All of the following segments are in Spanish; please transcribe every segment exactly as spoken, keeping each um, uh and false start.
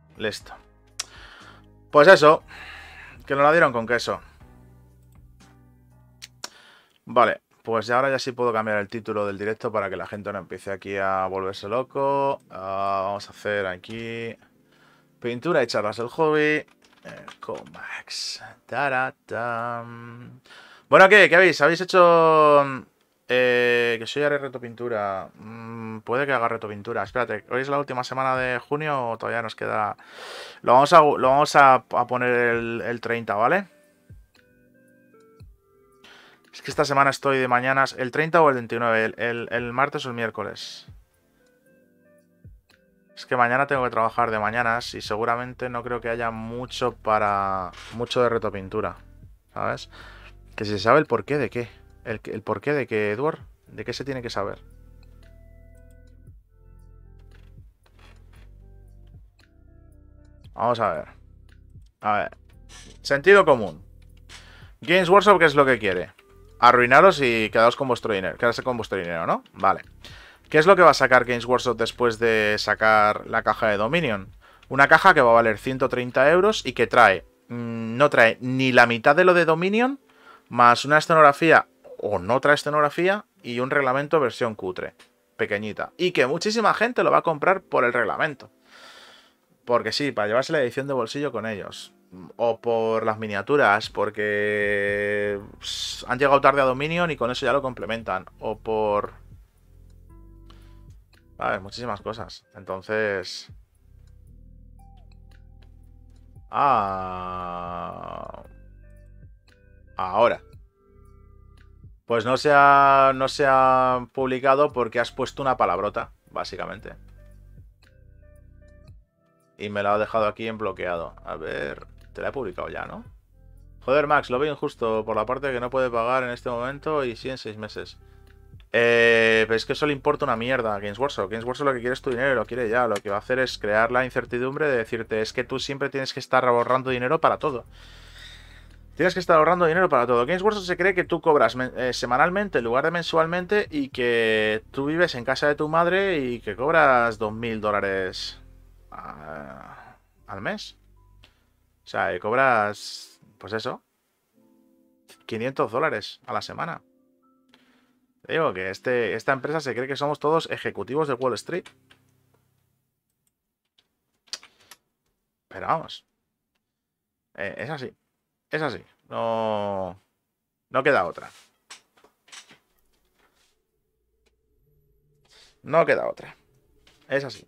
Listo. Pues eso. Que nos la dieron con queso. Vale. Pues ya ahora ya sí puedo cambiar el título del directo para que la gente no empiece aquí a volverse loco. Uh, vamos a hacer aquí... Pintura y charlas del hobby. Eh, Comax. Taratam. Bueno, ¿qué? ¿Qué habéis? ¿Habéis hecho...? Eh, que soy haré reto pintura. Mm, puede que haga reto pintura. Espérate, ¿hoy es la última semana de junio o todavía nos queda...? Lo vamos a, lo vamos a, a poner el, el treinta, ¿vale? Es que esta semana estoy de mañanas... ¿El treinta o el veintinueve? El, el, el martes o el miércoles. Es que mañana tengo que trabajar de mañanas y seguramente no creo que haya mucho para... Mucho de reto pintura, ¿sabes? Que si se sabe el porqué de qué. El, el porqué de qué, Edward. ¿De qué se tiene que saber? Vamos a ver. A ver. Sentido común. Games Workshop, ¿qué es lo que quiere? Arruinaros y quedaos con vuestro dinero. Quedarse con vuestro dinero, ¿no? Vale. ¿Qué es lo que va a sacar Games Workshop después de sacar la caja de Dominion? Una caja que va a valer ciento treinta euros y que trae... Mmm, no trae ni la mitad de lo de Dominion, más una escenografía, o no trae escenografía, y un reglamento versión cutre. Pequeñita. Y que muchísima gente lo va a comprar por el reglamento. Porque sí, para llevarse la edición de bolsillo con ellos. O por las miniaturas, porque han llegado tarde a Dominion y con eso ya lo complementan. O por... A ver, muchísimas cosas. Entonces... Ah... Ahora. Pues no se ha, no se ha publicado porque has puesto una palabrota, básicamente. Y me la ha dejado aquí en bloqueado. A ver... Te la he publicado ya, ¿no? Joder, Max, lo veo injusto por la parte que no puede pagar en este momento y sí en seis meses. Eh, pero es que eso le importa una mierda a Games Workshop. Games Workshop lo que quiere es tu dinero, lo quiere ya. Lo que va a hacer es crear la incertidumbre de decirte es que tú siempre tienes que estar ahorrando dinero para todo. Tienes que estar ahorrando dinero para todo. Games Workshop se cree que tú cobras eh, semanalmente en lugar de mensualmente y que tú vives en casa de tu madre y que cobras dos mil dólares uh, al mes. O sea, que cobras, pues eso, quinientos dólares a la semana. Te digo que este, esta empresa se cree que somos todos ejecutivos de Wall Street. Pero vamos. Eh, es así. Es así. No... No queda otra. No queda otra. Es así.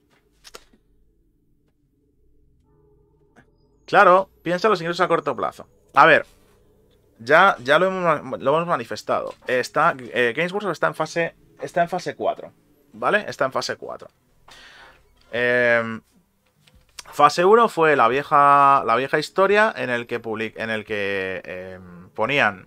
Claro, piensa los ingresos a corto plazo. A ver. Ya, ya lo, hemos, lo hemos manifestado. Está, eh, Games Workshop está en fase. Está en fase cuatro. ¿Vale? Está en fase cuatro. Eh, fase uno fue la vieja. La vieja historia en el que public, en el que eh, ponían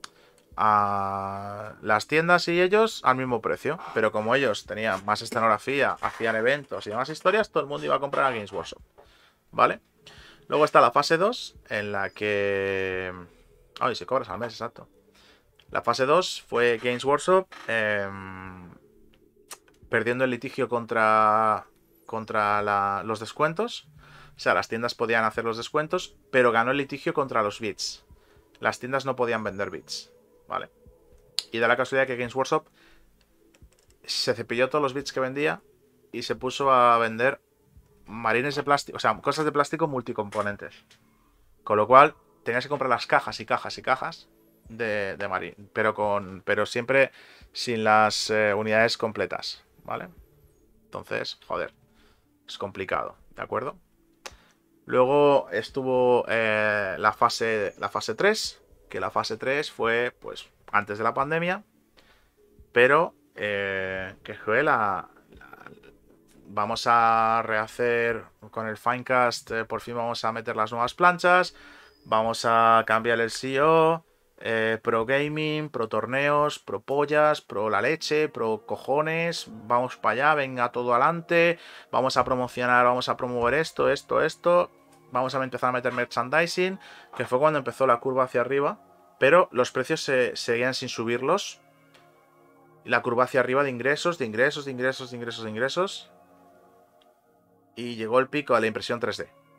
a las tiendas y ellos al mismo precio. Pero como ellos tenían más escenografía, hacían eventos y demás historias, todo el mundo iba a comprar a Games Workshop. ¿Vale? Luego está la fase dos, en la que... Ay, si cobras al mes, exacto. La fase dos fue Games Workshop eh, perdiendo el litigio contra, contra la, los descuentos. O sea, las tiendas podían hacer los descuentos, pero ganó el litigio contra los bits. Las tiendas no podían vender bits. Vale. Y da la casualidad que Games Workshop se cepilló todos los bits que vendía y se puso a vender marines de plástico, o sea, cosas de plástico multicomponentes. Con lo cual, tenías que comprar las cajas y cajas y cajas de, de marín, pero con pero siempre sin las eh, unidades completas, ¿vale? Entonces, joder, es complicado, ¿de acuerdo? Luego estuvo eh, la fase la fase tres, que la fase tres fue, pues, antes de la pandemia, pero eh, que fue la, la... Vamos a rehacer con el Finecast, eh, por fin vamos a meter las nuevas planchas, vamos a cambiar el C E O, eh, pro gaming, pro torneos, pro pollas, pro la leche, pro cojones, vamos para allá, venga todo adelante, vamos a promocionar, vamos a promover esto, esto, esto, vamos a empezar a meter merchandising, que fue cuando empezó la curva hacia arriba, pero los precios se, seguían sin subirlos, la curva hacia arriba de ingresos, de ingresos, de ingresos, de ingresos, de ingresos, y llegó el pico de la impresión tres D.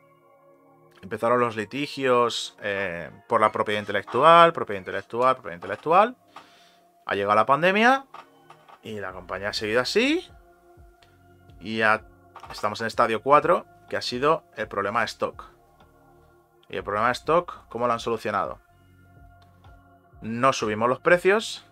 empezaron los litigios eh, por la propiedad intelectual, propiedad intelectual, propiedad intelectual. Ha llegado la pandemia y la compañía ha seguido así. Y ya estamos en estadio cuatro, que ha sido el problema de stock. Y el problema de stock, ¿cómo lo han solucionado? No subimos los precios,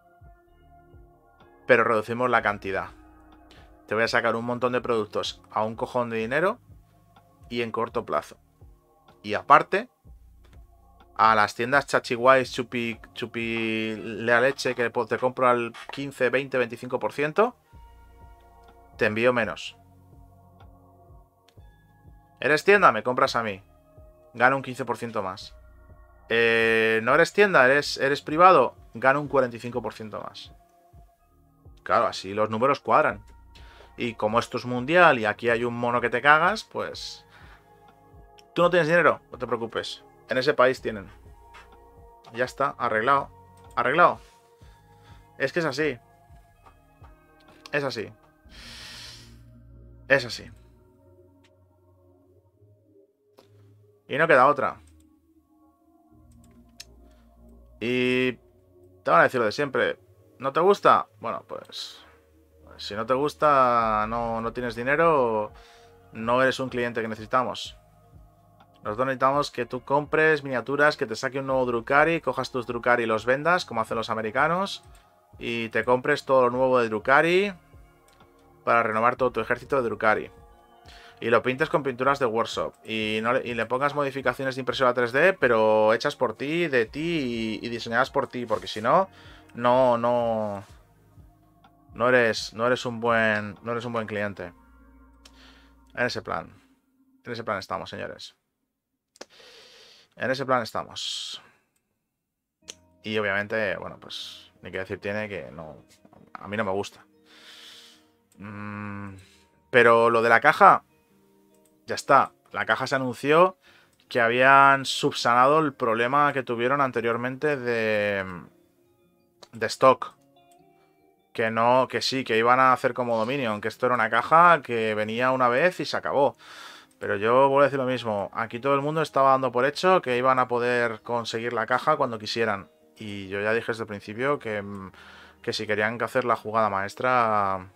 pero reducimos la cantidad. Te voy a sacar un montón de productos a un cojón de dinero y en corto plazo. Y aparte, a las tiendas Chachiguay, Chupi, Chupi Lea Leche, que te compro al quince, veinte, veinticinco por ciento, te envío menos. ¿Eres tienda? Me compras a mí. Gano un quince por ciento más. Eh, ¿No eres tienda? ¿Eres, eres privado? Gano un cuarenta y cinco por ciento más. Claro, así los números cuadran. Y como esto es mundial y aquí hay un mono que te cagas, pues... ¿Tú no tienes dinero? No te preocupes. En ese país tienen. Ya está, arreglado. Arreglado. Es que es así. Es así. Es así. Y no queda otra. Y te van a decir lo de siempre. ¿No te gusta? Bueno, pues... Si no te gusta, no, no tienes dinero, no eres un cliente que necesitamos. Nosotros necesitamos que tú compres miniaturas, que te saque un nuevo Drukhari, cojas tus Drukhari y los vendas, como hacen los americanos, y te compres todo lo nuevo de Drukhari para renovar todo tu ejército de Drukhari. Y lo pintes con pinturas de workshop. Y, no le, y le pongas modificaciones de impresora tres D, pero hechas por ti, de ti y, y diseñadas por ti, porque si no, no, no... No eres, no eres un buen, no eres un buen cliente. En ese plan. En ese plan estamos, señores. En ese plan estamos. Y obviamente, bueno, pues ni que decir tiene que no, a mí no me gusta. Mm, pero lo de la caja, ya está. La caja se anunció que habían subsanado el problema que tuvieron anteriormente de, de stock. Que no, que sí, que iban a hacer como Dominion, que esto era una caja que venía una vez y se acabó. Pero yo voy a decir lo mismo, aquí todo el mundo estaba dando por hecho que iban a poder conseguir la caja cuando quisieran. Y yo ya dije desde el principio que, que si querían hacer la jugada maestra...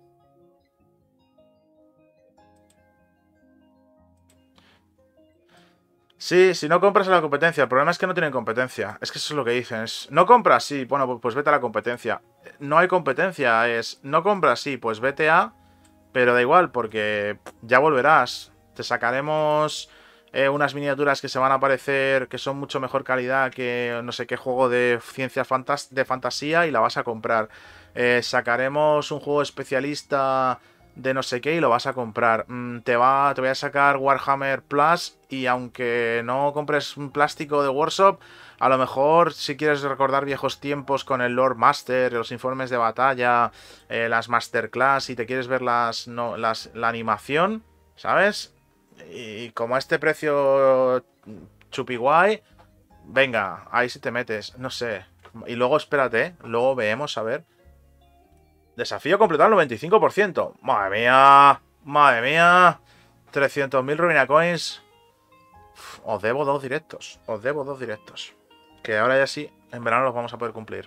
Sí, si no compras a la competencia, el problema es que no tienen competencia. Es que eso es lo que dicen. Es, no compras, sí, bueno, pues vete a la competencia. No hay competencia, es no compras, sí, pues vete a... Pero da igual, porque ya volverás. Te sacaremos eh, unas miniaturas que se van a aparecer, que son mucho mejor calidad que no sé qué juego de ciencia fantas de fantasía y la vas a comprar. Eh, sacaremos un juego especialista de no sé qué y lo vas a comprar. Mm, te, va, te voy a sacar Warhammer Plus y aunque no compres un plástico de Workshop, a lo mejor si quieres recordar viejos tiempos con el Lord Master, los informes de batalla, eh, las Masterclass y te quieres ver las, no, las la animación, ¿sabes? Y como a este precio chupi guay, venga, ahí sí te metes, no sé. Y luego espérate, ¿eh? Luego veamos, a ver. Desafío completado al noventa y cinco por ciento. Madre mía, madre mía. trescientos mil Rubina Coins. Uf, os debo dos directos. Os debo dos directos. Que ahora ya sí, en verano los vamos a poder cumplir.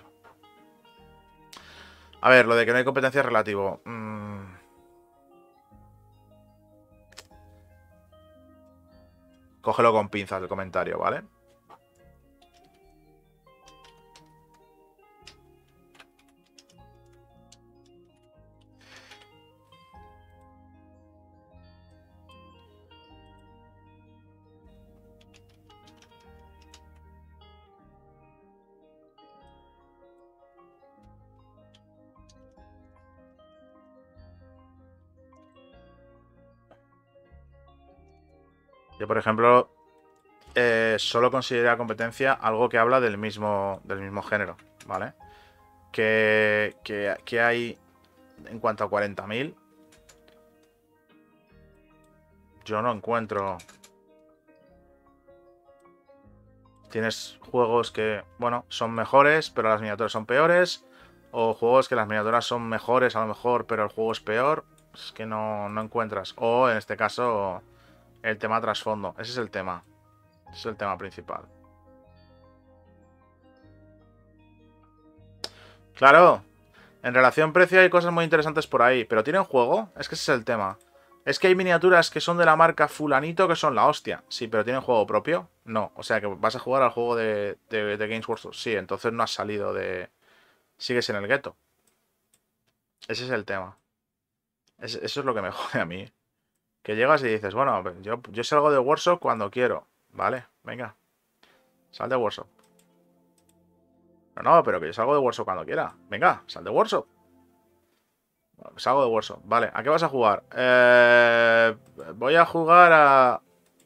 A ver, lo de que no hay competencia es relativo. Mm. Cógelo con pinzas el comentario, ¿vale? Yo, por ejemplo, eh, solo considero competencia algo que habla del mismo, del mismo género, ¿vale? Que, que, que hay en cuanto a cuarenta mil. Yo no encuentro... Tienes juegos que, bueno, son mejores, pero las miniaturas son peores. O juegos que las miniaturas son mejores a lo mejor, pero el juego es peor. Es que no, no encuentras. O, en este caso, el tema trasfondo. Ese es el tema. Es el tema principal. Claro, en relación precio hay cosas muy interesantes por ahí, pero ¿tienen juego? Es que ese es el tema. Es que hay miniaturas que son de la marca fulanito que son la hostia. Sí, pero ¿tienen juego propio? No. O sea, que vas a jugar al juego de, de, de Games Workshop. Sí, entonces no has salido de... Sigues en el gueto. Ese es el tema. Es, eso es lo que me jode a mí. Que llegas y dices, bueno, yo, yo salgo de Workshop cuando quiero. Vale, venga. Sal de Workshop. No, no, pero que yo salgo de Workshop cuando quiera. Venga, sal de Workshop. Salgo de Workshop. Vale, ¿a qué vas a jugar? Eh, voy a jugar a...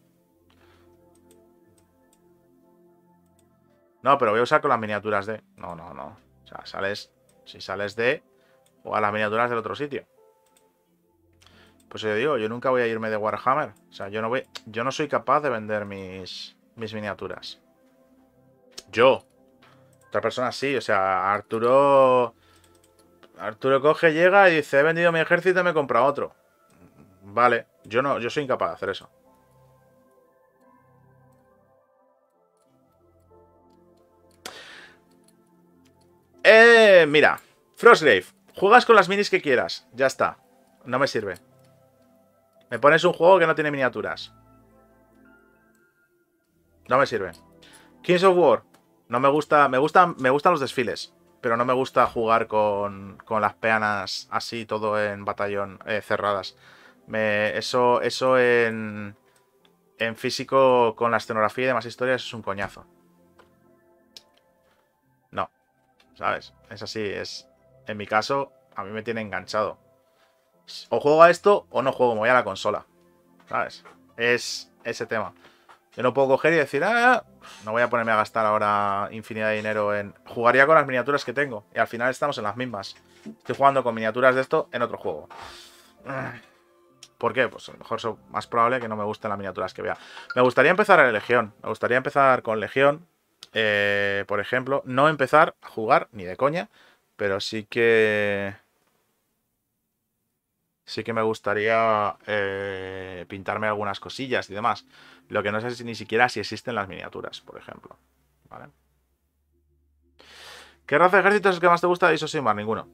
No, pero voy a usar con las miniaturas de... No, no, no. O sea, sales... Si sales de... O a las miniaturas del otro sitio. Pues yo digo, yo nunca voy a irme de Warhammer. O sea, yo no voy... Yo no soy capaz de vender mis... Mis miniaturas. Yo. Otra persona sí. O sea, Arturo... Arturo coge, llega y dice, he vendido mi ejército y me he comprado otro. Vale. Yo no... Yo soy incapaz de hacer eso. Eh, mira, Frostgrave, juegas con las minis que quieras, ya está, no me sirve. Me pones un juego que no tiene miniaturas. No me sirve. Kings of War, no me gusta, me gustan, me gustan los desfiles, pero no me gusta jugar con, con las peanas así, todo en batallón, eh, cerradas. Me, eso, eso en, en físico con la escenografía y demás historias es un coñazo. No, ¿sabes? Es así, es... En mi caso, a mí me tiene enganchado. O juego a esto o no juego, me voy a la consola. ¿Sabes? Es ese tema. Yo no puedo coger y decir, ah, no voy a ponerme a gastar ahora infinidad de dinero en... Jugaría con las miniaturas que tengo. Y al final estamos en las mismas. Estoy jugando con miniaturas de esto en otro juego. ¿Por qué? Pues a lo mejor es más probable que no me gusten las miniaturas que vea. Me gustaría empezar a Legión. Me gustaría empezar con Legión. Eh, por ejemplo, no empezar a jugar ni de coña. Pero sí que... Sí que me gustaría eh, pintarme algunas cosillas y demás. Lo que no sé si ni siquiera si existen las miniaturas, por ejemplo. ¿Vale? ¿Qué raza de ejércitos es el que más te gusta de Isosimar? Ninguno.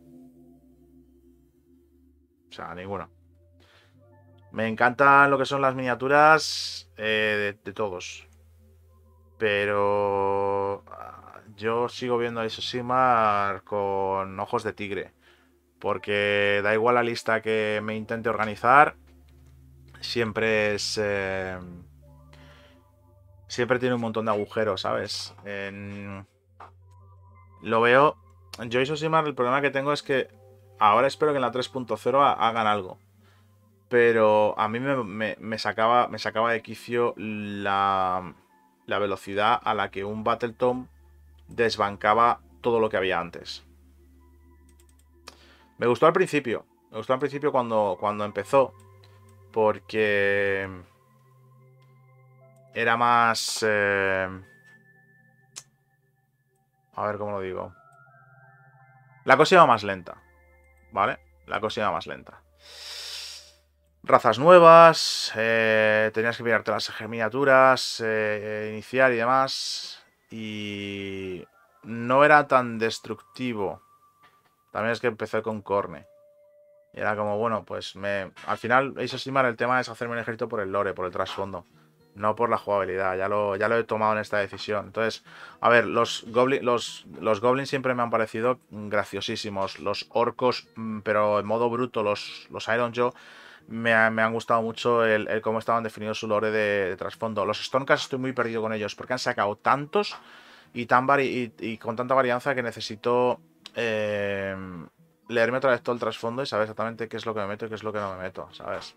O sea, ninguno. Me encantan lo que son las miniaturas eh, de, de todos. Pero yo sigo viendo a Isosimar con ojos de tigre. Porque da igual la lista que me intente organizar. Siempre es... Eh, siempre tiene un montón de agujeros, ¿sabes? En... Lo veo... Yo Isosimar, el problema que tengo es que ahora espero que en la tres punto cero hagan algo. Pero a mí me, me, me, sacaba, me sacaba de quicio la, la velocidad a la que un Battletom desbancaba todo lo que había antes. Me gustó al principio. Me gustó al principio cuando, cuando empezó. Porque... Era más... Eh... A ver cómo lo digo. La cosa iba más lenta. ¿Vale? La cosa iba más lenta. Razas nuevas. Eh, tenías que mirarte las miniaturas. Eh, iniciar y demás. Y... No era tan destructivo. También es que empecé con Corne. Y era como, bueno, pues me... Al final, Age of Sigmar, el tema es hacerme un ejército por el lore, por el trasfondo. No por la jugabilidad, ya lo, ya lo he tomado en esta decisión. Entonces, a ver, los, goblin, los, los goblins siempre me han parecido graciosísimos. Los orcos, pero en modo bruto, los, los Iron Jaw, me, me han gustado mucho el, el cómo estaban definidos su lore de, de trasfondo. Los Stormcast estoy muy perdido con ellos, porque han sacado tantos y, tan vari, y, y con tanta varianza que necesito... Eh, leerme otra vez todo el trasfondo y saber exactamente qué es lo que me meto y qué es lo que no me meto, ¿sabes?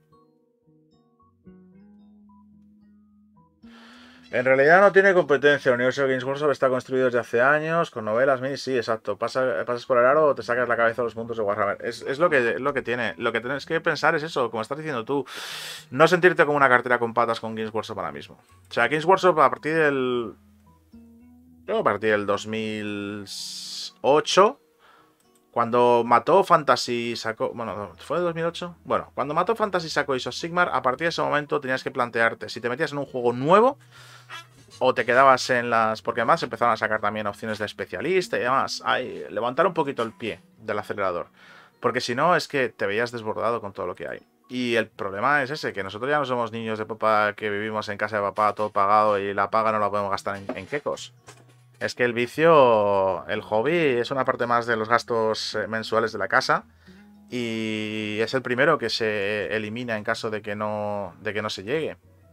En realidad no tiene competencia. El universo de Games Workshop está construido desde hace años, con novelas, minis, sí, exacto. Pasa, pasas por el aro o te sacas la cabeza a los mundos de Warhammer. Es, es, lo que, es lo que tiene. Lo que tienes que pensar es eso, como estás diciendo tú. No sentirte como una cartera con patas con Games Workshop ahora mismo. O sea, Games Workshop a partir del... Yo a partir del dos mil ocho... Cuando mató Fantasy sacó... Bueno, ¿fue de dos mil ocho? Bueno, cuando mató Fantasy sacó Age of Sigmar, a partir de ese momento tenías que plantearte si te metías en un juego nuevo o te quedabas en las... Porque además empezaron a sacar también opciones de especialista y demás. Hay... Levantar un poquito el pie del acelerador. Porque si no, es que te veías desbordado con todo lo que hay. Y el problema es ese, que nosotros ya no somos niños de papá que vivimos en casa de papá todo pagado y la paga no la podemos gastar en, en quecos. Es que el vicio, el hobby, es una parte más de los gastos eh, mensuales de la casa y es el primero que se elimina en caso de que no, de que no se llegue.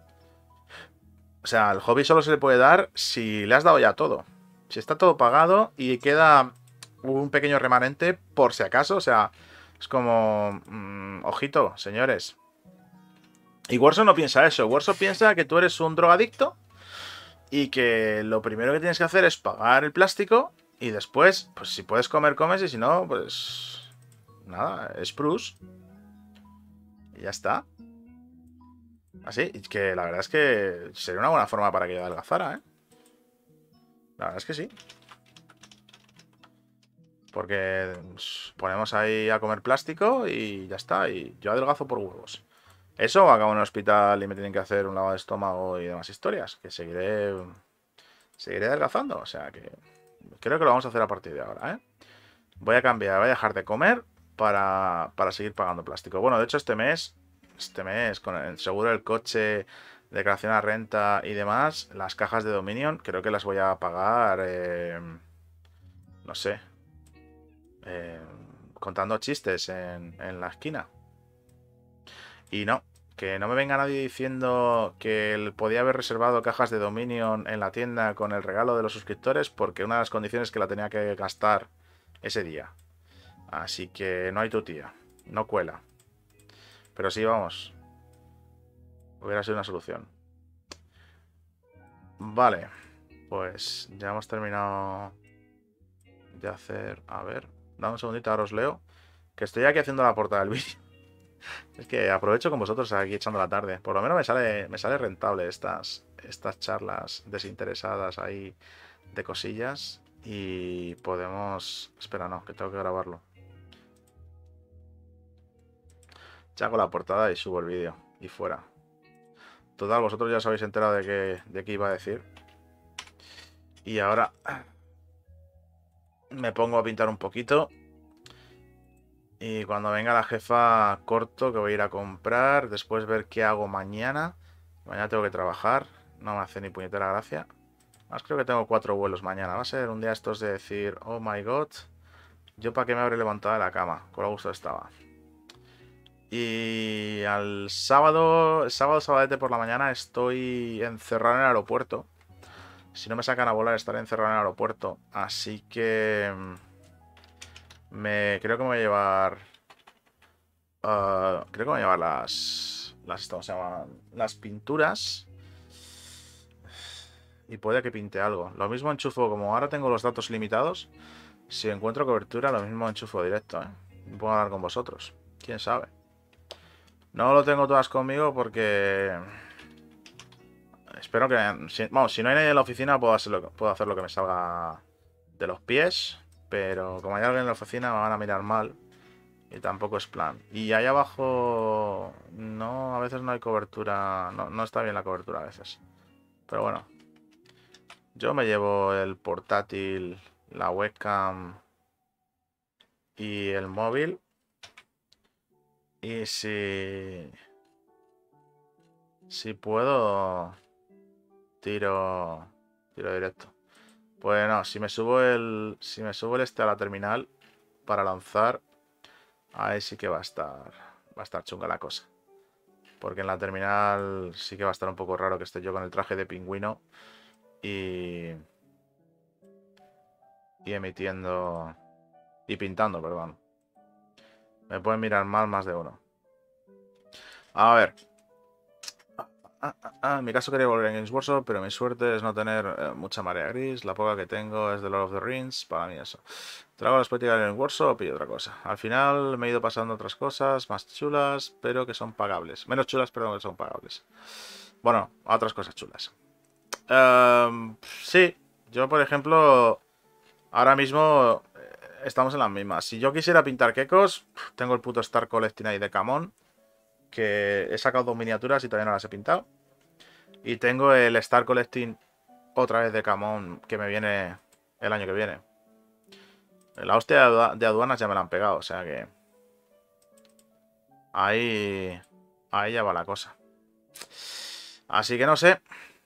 O sea, el hobby solo se le puede dar si le has dado ya todo. Si está todo pagado y queda un pequeño remanente por si acaso. O sea, es como... mmm, ojito, señores. Y Warzone no piensa eso. Warzone piensa que tú eres un drogadicto y que lo primero que tienes que hacer es pagar el plástico y después, pues si puedes comer, comes y si no, pues... Nada, es Spruce. Y ya está. Así, y que la verdad es que sería una buena forma para que yo adelgazara, ¿eh? La verdad es que sí. Porque ponemos ahí a comer plástico y ya está. Y yo adelgazo por huevos. Eso, acabo en el hospital y me tienen que hacer un lavado de estómago y demás historias. Que seguiré. Seguiré adelgazando. O sea que. Creo que lo vamos a hacer a partir de ahora, ¿eh? Voy a cambiar, voy a dejar de comer para, para seguir pagando plástico. Bueno, de hecho, este mes. Este mes, con el seguro del coche, declaración a renta y demás, las cajas de Dominion, creo que las voy a pagar. Eh, no sé. Eh, contando chistes en, en la esquina. Y no, que no me venga nadie diciendo que él podía haber reservado cajas de Dominion en la tienda con el regalo de los suscriptores porque una de las condiciones es que la tenía que gastar ese día. Así que no hay tu tía, no cuela. Pero sí, vamos. Hubiera sido una solución. Vale, pues ya hemos terminado de hacer... A ver, dame un segundito, ahora os leo. Que estoy aquí haciendo la portada del vídeo. Es que aprovecho con vosotros aquí echando la tarde. Por lo menos me sale, me sale rentable estas, estas charlas desinteresadas ahí de cosillas. Y podemos... Espera, no, que tengo que grabarlo. Ya hago la portada y subo el vídeo. Y fuera. Total, vosotros ya os habéis enterado de qué, de qué iba a decir. Y ahora... Me pongo a pintar un poquito. Y cuando venga la jefa corto que voy a ir a comprar. Después ver qué hago mañana. Mañana tengo que trabajar. No me hace ni puñetera gracia. Más creo que tengo cuatro vuelos mañana. Va a ser un día estos de decir, oh my god, yo para qué me habré levantado de la cama. Con lo gusto estaba. Y al sábado, el sábado, sabadete por la mañana estoy encerrado en el aeropuerto. Si no me sacan a volar estaré encerrado en el aeropuerto. Así que... Me, creo que me voy a llevar... Uh, creo que me voy a llevar las... las ¿cómo se llaman? Las pinturas. Y puede que pinte algo. Lo mismo enchufo, como ahora tengo los datos limitados. Si encuentro cobertura, lo mismo enchufo directo, ¿eh? Y puedo hablar con vosotros. Quién sabe. No lo tengo todas conmigo porque... Espero que... Si, vamos, si no hay nadie en la oficina puedo hacer, lo, puedo hacer lo que me salga de los pies. Pero como hay alguien en la oficina me van a mirar mal. Y tampoco es plan. Y ahí abajo... No, a veces no hay cobertura. No, no está bien la cobertura a veces. Pero bueno. Yo me llevo el portátil, la webcam y el móvil. Y si... Si puedo... Tiro... Tiro directo. Pues no, si me subo el... Si me subo el este a la terminal para lanzar, ahí sí que va a estar... Va a estar chunga la cosa. Porque en la terminal sí que va a estar un poco raro que esté yo con el traje de pingüino y... Y emitiendo... Y pintando, perdón. Me pueden mirar mal más de uno. A ver. Ah, ah, ah, en mi caso quería volver en Games Workshop, pero mi suerte es no tener eh, mucha marea gris. La poca que tengo es de Lord of the Rings. Para mí eso. Trago las políticas en Games Workshop y otra cosa. Al final me he ido pasando otras cosas más chulas, pero que son pagables. Menos chulas, pero que son pagables. Bueno, a otras cosas chulas. Um, sí, yo por ejemplo, ahora mismo estamos en las mismas. Si yo quisiera pintar quecos, tengo el puto Star Collecting ahí de Camón, que he sacado dos miniaturas y todavía no las he pintado. Y tengo el Star Collecting otra vez de Camón, que me viene el año que viene. La hostia de aduanas ya me la han pegado, o sea que... Ahí... Ahí ya va la cosa. Así que no sé.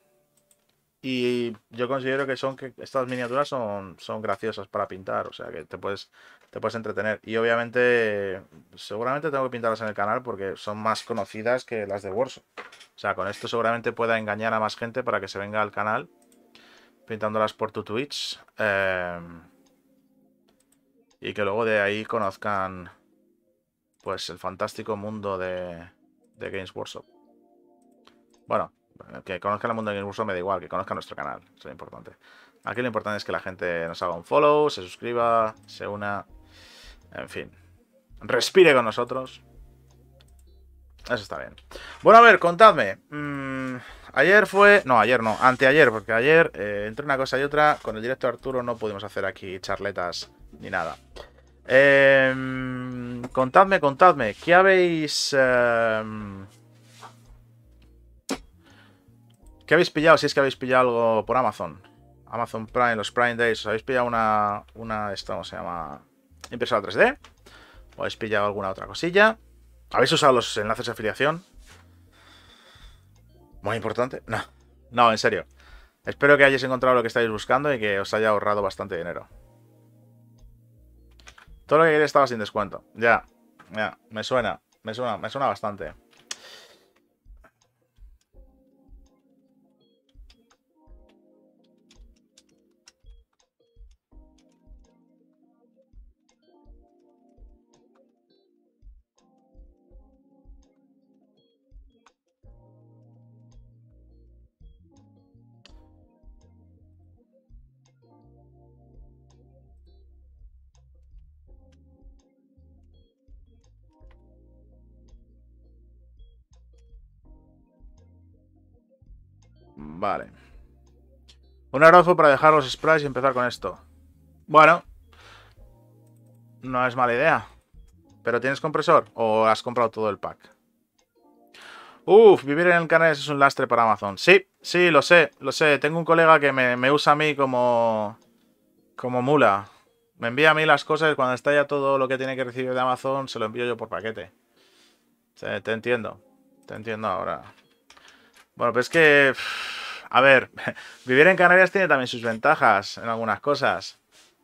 Y yo considero que son que estas miniaturas son, son graciosas para pintar. O sea que te puedes, te puedes entretener. Y obviamente, seguramente tengo que pintarlas en el canal porque son más conocidas que las de Warzone. O sea, con esto seguramente pueda engañar a más gente para que se venga al canal pintándolas por tu Twitch. Eh, y que luego de ahí conozcan pues el fantástico mundo de, de Games Workshop. Bueno, que conozcan el mundo de Games Workshop me da igual, que conozcan nuestro canal, eso es lo importante. Aquí lo importante es que la gente nos haga un follow, se suscriba, se una, en fin, respire con nosotros. Eso está bien. Bueno, a ver, contadme. Mm, ayer fue... No, ayer no, anteayer, porque ayer, eh, entre una cosa y otra, con el directo de Arturo no pudimos hacer aquí charletas ni nada. Eh, contadme, contadme, ¿qué habéis... Eh, ¿Qué habéis pillado? Si es que habéis pillado algo por Amazon. Amazon Prime, los Prime Days. ¿Os habéis pillado una... una esto, ¿cómo se llama? Impresora tres D. ¿O habéis pillado alguna otra cosilla? ¿Habéis usado los enlaces de afiliación? Muy importante. No, no, en serio. Espero que hayáis encontrado lo que estáis buscando y que os haya ahorrado bastante dinero. Todo lo que queréis estaba sin descuento. Ya, ya, me suena, me suena, me suena bastante. Vale. Un abrazo para dejar los sprays y empezar con esto. Bueno, no es mala idea. ¿Pero tienes compresor o has comprado todo el pack? Uf, vivir en Canarias es un lastre para Amazon. Sí, sí, lo sé, lo sé. Tengo un colega que me, me usa a mí como... Como mula. Me envía a mí las cosas y cuando está ya todo lo que tiene que recibir de Amazon se lo envío yo por paquete. Sí, te entiendo. Te entiendo ahora. Bueno, pues es que... A ver, vivir en Canarias tiene también sus ventajas en algunas cosas.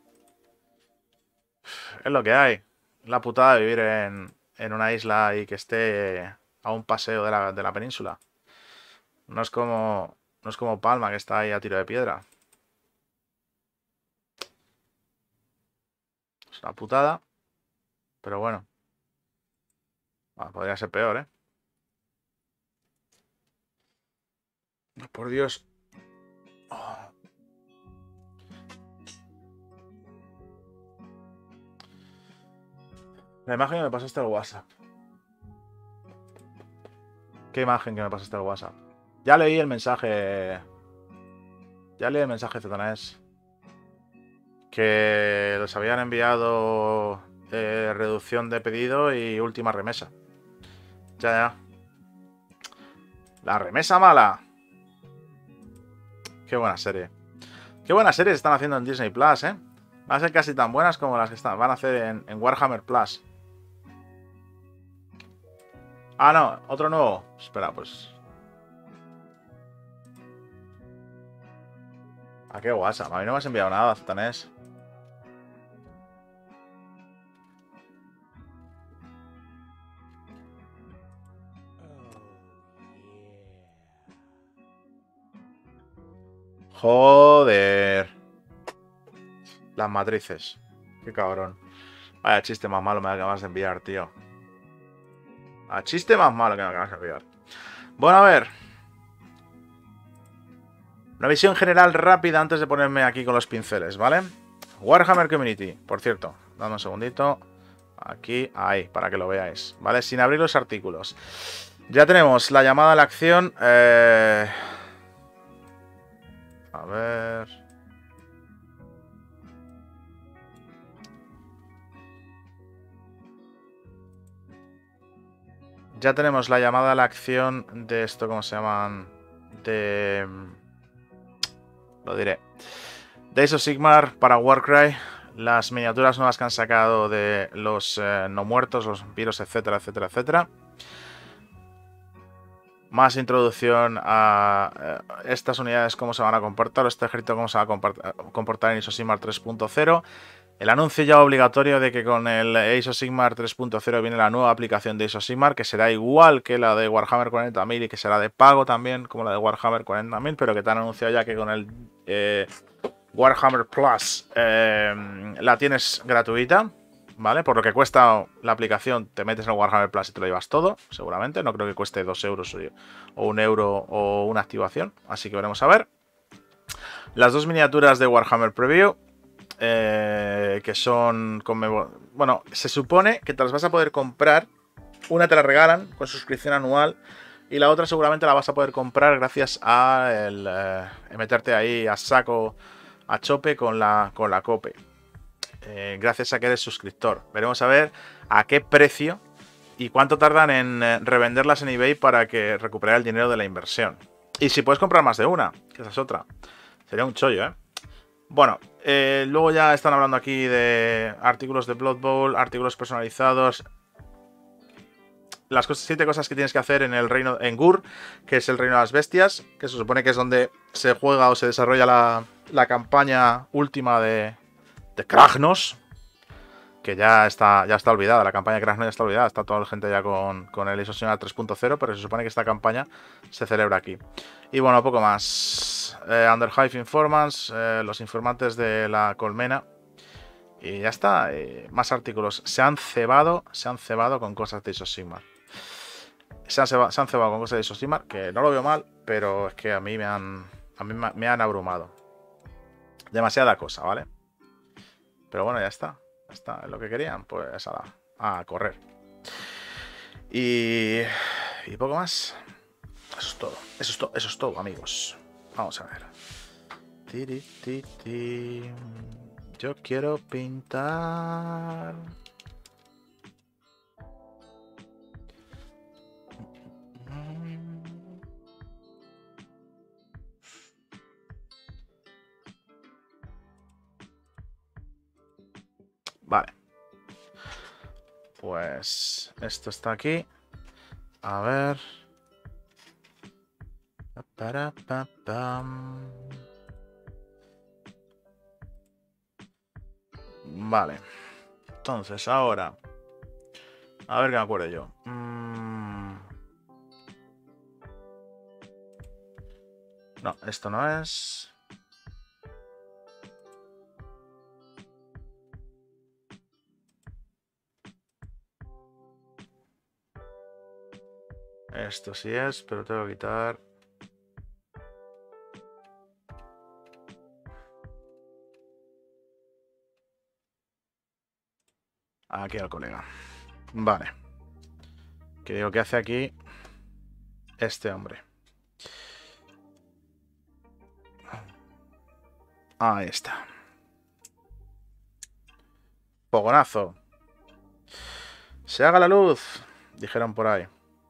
Es lo que hay. La putada de vivir en, en una isla y que esté a un paseo de la, de la península. No es como... No es como Palma, que está ahí a tiro de piedra. Es una putada. Pero bueno. Bueno, podría ser peor, ¿eh? Por Dios. Oh. La imagen que me pasaste al WhatsApp. ¿Qué imagen que me pasaste al WhatsApp? Ya leí el mensaje. Ya leí el mensaje, Zetonés. Que les habían enviado eh, reducción de pedido y última remesa. Ya, ya. La remesa mala. Qué buena serie. Qué buenas series están haciendo en Disney Plus, ¿eh? Van a ser casi tan buenas como las que están, van a hacer en, en Warhammer Plus. Ah, no, otro nuevo. Espera, pues... ¿A qué WhatsApp? A mí no me has enviado nada, Zetonés. Joder. Las matrices. Qué cabrón. Vaya chiste más malo me acabas de enviar, tío. A chiste más malo que me acabas de enviar. Bueno, a ver. Una visión general rápida antes de ponerme aquí con los pinceles, ¿vale? Warhammer Community, por cierto. Dame un segundito. Aquí, ahí, para que lo veáis, ¿vale? Sin abrir los artículos. Ya tenemos la llamada a la acción. Eh... A ver... Ya tenemos la llamada a la acción de esto, ¿cómo se llaman? De... Lo diré. De Age of Sigmar para Warcry. Las miniaturas nuevas que han sacado de los eh, no muertos, los vampiros, etcétera, etcétera, etcétera. Más introducción a eh, estas unidades, cómo se van a comportar, este ejército cómo se va a comportar en Age of Sigmar tres punto cero. El anuncio ya obligatorio de que con el Age of Sigmar tres punto cero viene la nueva aplicación de Age of Sigmar, que será igual que la de Warhammer cuarenta mil y que será de pago también, como la de Warhammer cuarenta mil, pero que te han anunciado ya que con el eh, Warhammer Plus eh, la tienes gratuita, ¿vale? Por lo que cuesta la aplicación, te metes en el Warhammer Plus y te lo llevas todo, seguramente. No creo que cueste dos euros o un euro o una activación, así que veremos a ver. Las dos miniaturas de Warhammer Preview. Eh, que son bueno, se supone que te las vas a poder comprar. Una te la regalan con suscripción anual y la otra seguramente la vas a poder comprar gracias a el, eh, meterte ahí a saco, a chope con la, con la cope, eh, gracias a que eres suscriptor. Veremos a ver a qué precio y cuánto tardan en eh, revenderlas en eBay para que recuperar el dinero de la inversión. Y si puedes comprar más de una, que esa es otra, sería un chollo, ¿eh? Bueno, eh, luego ya están hablando aquí de artículos de Blood Bowl, artículos personalizados. Las cosas, siete cosas que tienes que hacer en el reino, en Ghur, que es el reino de las bestias, que se supone que es donde se juega o se desarrolla la, la campaña última de, de Kragnos, que ya está, ya está olvidada, la campaña de Kragnos ya está olvidada, está toda la gente ya con, con el Age of Sigmar tres punto cero, pero se supone que esta campaña se celebra aquí. Y bueno, poco más. Eh, Underhive Informants, eh, los informantes de la colmena. Y ya está, eh, más artículos. Se han cebado, se han cebado con cosas de Age of Sigmar. Se han, cebado, se han cebado con cosas de Age of Sigmar, que no lo veo mal, pero es que a mí me han, a mí me han abrumado. Demasiada cosa, ¿vale? Pero bueno, ya está. Ya está, es lo que querían, pues a, la, a correr. Y, y poco más. Eso es todo. Eso es, to eso es todo, amigos. Vamos a ver. Tiri, tiri, tiri. Yo quiero pintar. Vale. Pues esto está aquí. A ver. Para, pa, pam. Vale. Entonces, ahora. A ver qué me acuerdo yo. Mm. No, esto no es. Esto sí es, pero tengo que quitar. Aquí al colega. Vale. ¿Qué digo? ¿Qué hace aquí este hombre? Ahí está. Fogonazo. Se haga la luz, dijeron por ahí.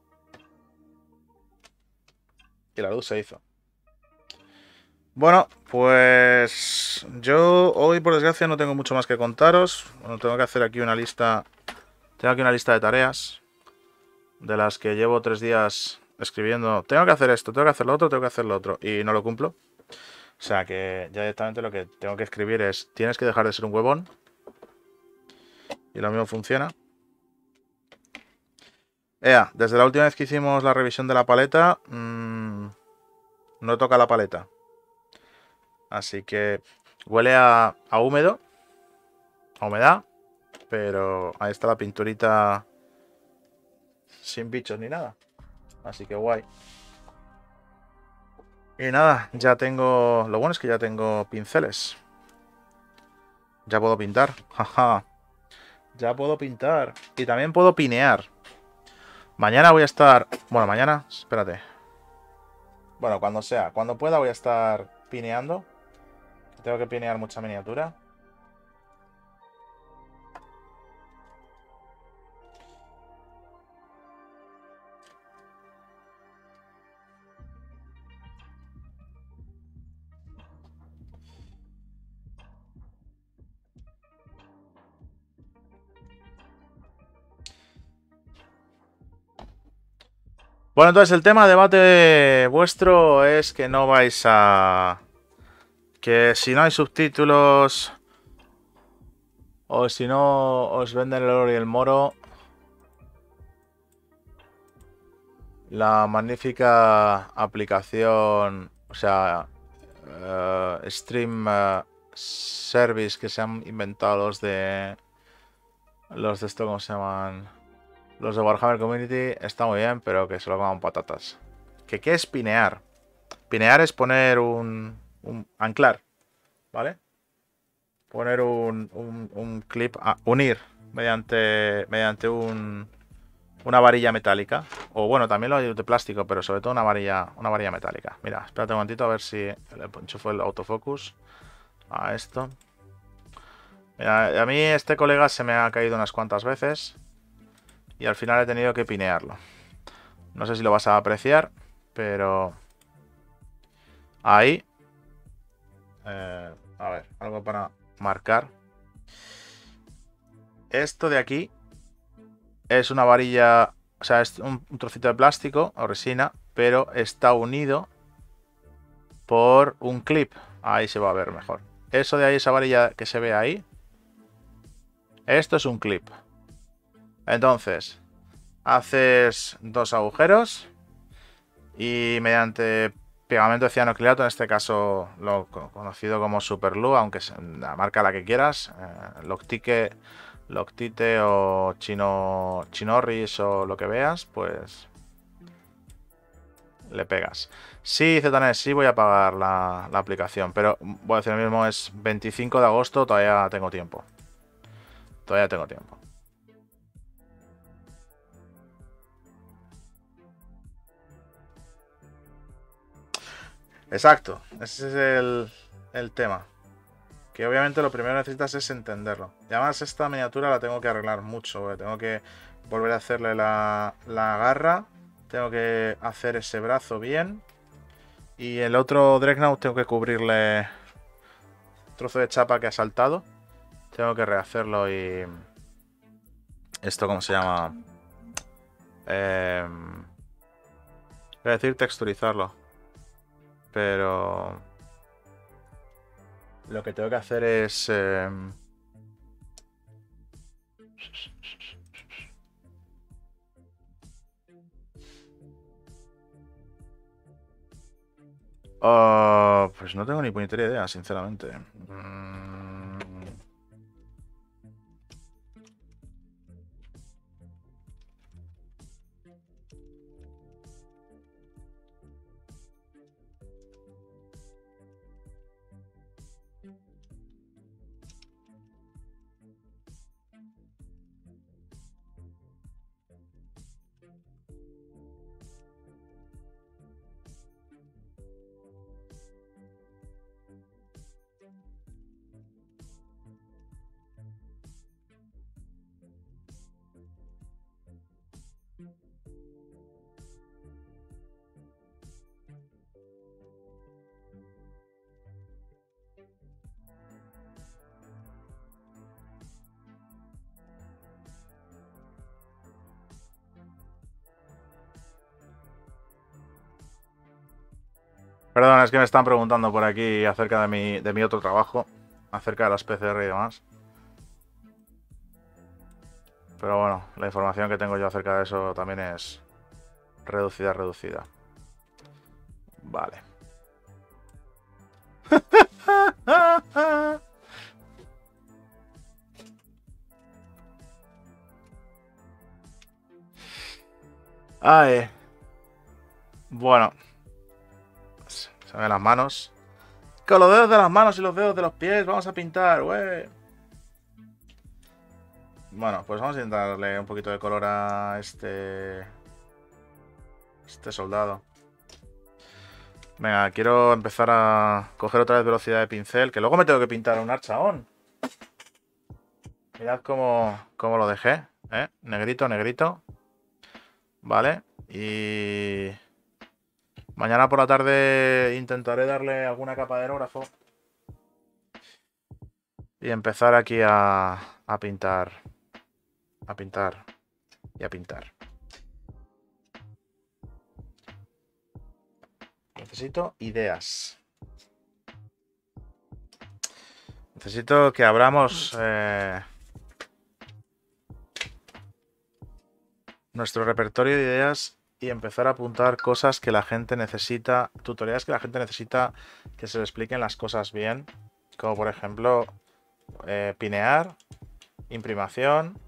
Y la luz se hizo. Bueno, pues yo hoy por desgracia no tengo mucho más que contaros. Bueno, tengo que hacer aquí una lista. Tengo aquí una lista de tareas de las que llevo tres días escribiendo. Tengo que hacer esto, tengo que hacer lo otro, tengo que hacer lo otro. Y no lo cumplo. O sea que ya directamente lo que tengo que escribir es: tienes que dejar de ser un huevón. Y lo mismo funciona. Ea, desde la última vez que hicimos la revisión de la paleta, mmm, no toca la paleta. Así que huele a, a húmedo, a humedad, pero ahí está la pinturita sin bichos ni nada. Así que guay. Y nada, ya tengo... Lo bueno es que ya tengo pinceles. Ya puedo pintar. Jaja. Ya puedo pintar. Y también puedo pinear. Mañana voy a estar... Bueno, mañana... Espérate. Bueno, cuando sea. Cuando pueda voy a estar pineando. Tengo que pinear mucha miniatura. Bueno, entonces el tema de debate vuestro es que no vais a... Que si no hay subtítulos... O si no os venden el oro y el moro... La magnífica aplicación... O sea... Uh, stream uh, Service que se han inventado los de... Los de esto, ¿cómo se llaman? Los de Warhammer Community está muy bien, pero que se lo coman patatas. ¿Qué, qué es pinear? Pinear es poner un, un anclar, ¿vale? Poner un, un, un clip, a unir mediante, mediante un, una varilla metálica. O bueno, también lo hay de plástico, pero sobre todo una varilla, una varilla metálica. Mira, espérate un momentito a ver si le enchufo el autofocus a esto. Mira, a mí este colega se me ha caído unas cuantas veces y al final he tenido que pinearlo. No sé si lo vas a apreciar, pero ahí, eh, a ver, algo para marcar. Esto de aquí es una varilla, o sea, es un, un trocito de plástico o resina, pero está unido por un clip. Ahí se va a ver mejor. Eso de ahí, esa varilla que se ve ahí, esto es un clip. Entonces, haces dos agujeros y mediante pegamento de cianoacrilato, en este caso lo conocido como Superglue, aunque sea la marca la que quieras, eh, Loctite, Loctite o Chino, Chinorris o lo que veas, pues le pegas. Sí, Zetanes, sí voy a pagar la, la aplicación, pero voy a decir lo mismo, es veinticinco de agosto, todavía tengo tiempo. Todavía tengo tiempo. Exacto, ese es el, el tema. Que obviamente lo primero que necesitas es entenderlo. Y además esta miniatura la tengo que arreglar mucho, porque tengo que volver a hacerle la, la garra. Tengo que hacer ese brazo bien. Y el otro Dreadnought tengo que cubrirle trozo de chapa que ha saltado. Tengo que rehacerlo y... ¿Esto cómo se llama? Eh... Voy a decir texturizarlo. Pero... Lo que tengo que hacer es... Eh... Uh, pues no tengo ni puñetera idea, sinceramente. Mm... Perdón, es que me están preguntando por aquí acerca de mi, de mi otro trabajo, acerca de las P C R y demás. Pero bueno, la información que tengo yo acerca de eso también es reducida, reducida. Vale. Ay. Bueno. Se ven las manos. Con los dedos de las manos y los dedos de los pies vamos a pintar, güey. Bueno, pues vamos a intentar darle un poquito de color a este... Este soldado. Venga, quiero empezar a coger otra vez velocidad de pincel, que luego me tengo que pintar un archaón. Mirad cómo, cómo lo dejé, ¿eh? Negrito, negrito. Vale, y... Mañana por la tarde intentaré darle alguna capa de aerógrafo. Y empezar aquí a, a pintar. A pintar. Y a pintar. Necesito ideas. Necesito que abramos eh, nuestro repertorio de ideas y empezar a apuntar cosas que la gente necesita, tutoriales que la gente necesita que se le expliquen las cosas bien, como por ejemplo eh, pinear, imprimación,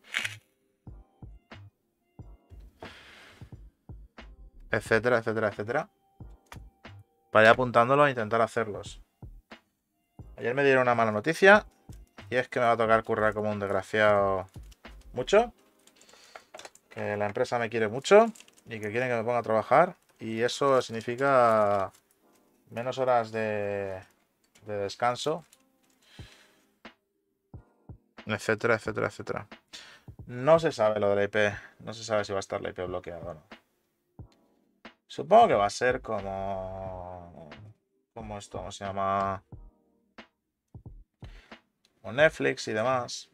etcétera, etcétera, etcétera. Para ir apuntándolo e intentar hacerlos. Ayer me dieron una mala noticia y es que me va a tocar currar como un desgraciado mucho. Que la empresa me quiere mucho y que quieren que me ponga a trabajar y eso significa menos horas de, de descanso, etcétera, etcétera, etcétera. No se sabe lo de la I P, no se sabe si va a estar la I P bloqueada o no. Supongo que va a ser como... como esto, ¿cómo se llama? O Netflix y demás.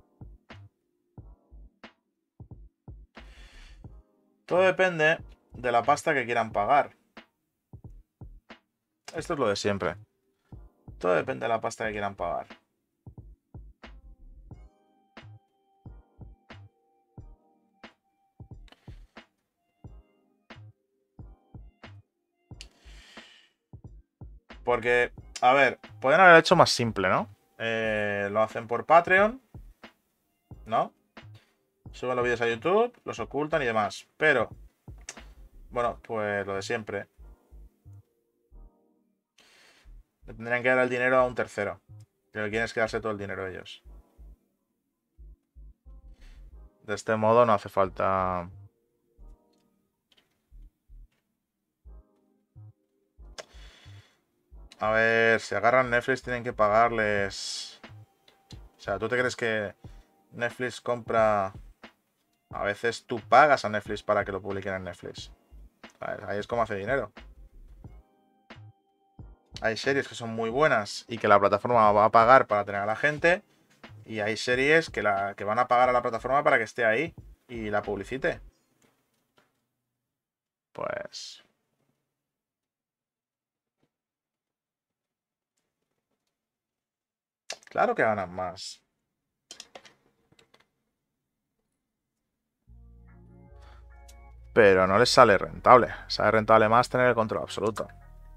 Todo depende de la pasta que quieran pagar. Esto es lo de siempre. Todo depende de la pasta que quieran pagar. Porque, a ver, pueden haber hecho más simple, ¿no? Eh, lo hacen por Patreon, ¿no? Suben los vídeos a YouTube, los ocultan y demás. Pero, bueno, pues lo de siempre. Le tendrían que dar el dinero a un tercero. Pero quieren es quedarse todo el dinero ellos. De este modo no hace falta... A ver, si agarran Netflix tienen que pagarles... O sea, ¿tú te crees que Netflix compra... A veces tú pagas a Netflix para que lo publiquen en Netflix? Ahí es como hace dinero. Hay series que son muy buenas y que la plataforma va a pagar para tener a la gente. Y hay series que, la, que van a pagar a la plataforma para que esté ahí y la publicite. Pues... claro que ganan más. Pero no les sale rentable. Sale rentable más tener el control absoluto.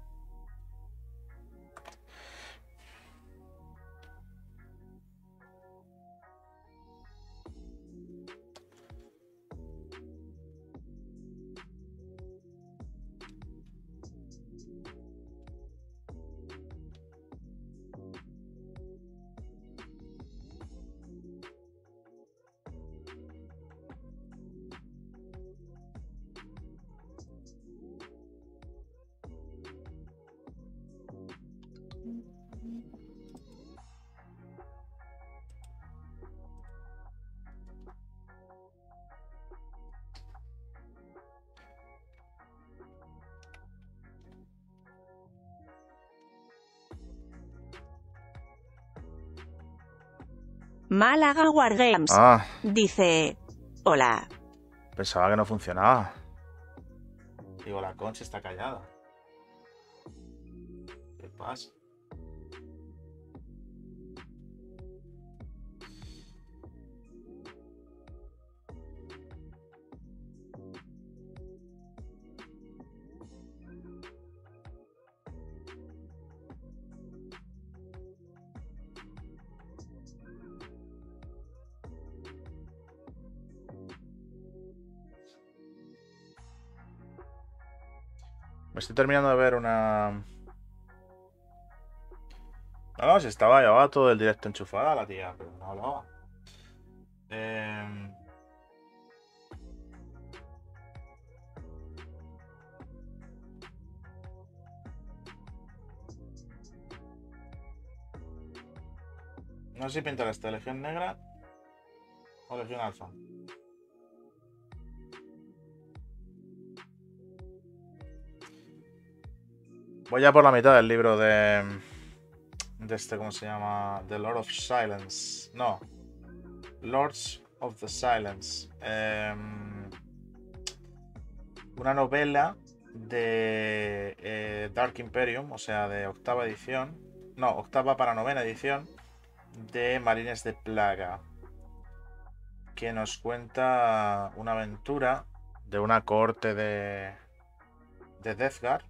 Málaga Wargames Ah, dice: hola. pensaba que no funcionaba. Digo, la Concha está callada. ¿Qué pasa? Me estoy terminando de ver una... No, no, si estaba, llevaba todo el directo enchufada la tía, pero no hablaba. Eh... No sé si pintar esta Legión Negra o Legión Alfa. Voy ya por la mitad del libro de... De este, ¿cómo se llama? The Lord of Silence. No. Lords of the Silence. Eh... Una novela de eh, Dark Imperium, o sea, de octava edición. No, octava para novena edición de Marines de Plaga, que nos cuenta una aventura de una corte de, de Deathguard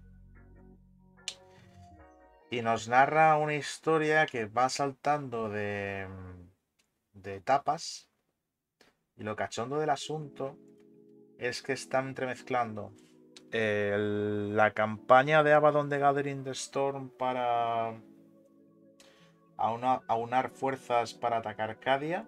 y nos narra una historia que va saltando de, de etapas, y lo cachondo del asunto es que están entremezclando el- la campaña de Abaddon the Gathering the Storm para auna- aunar fuerzas para atacar Cadia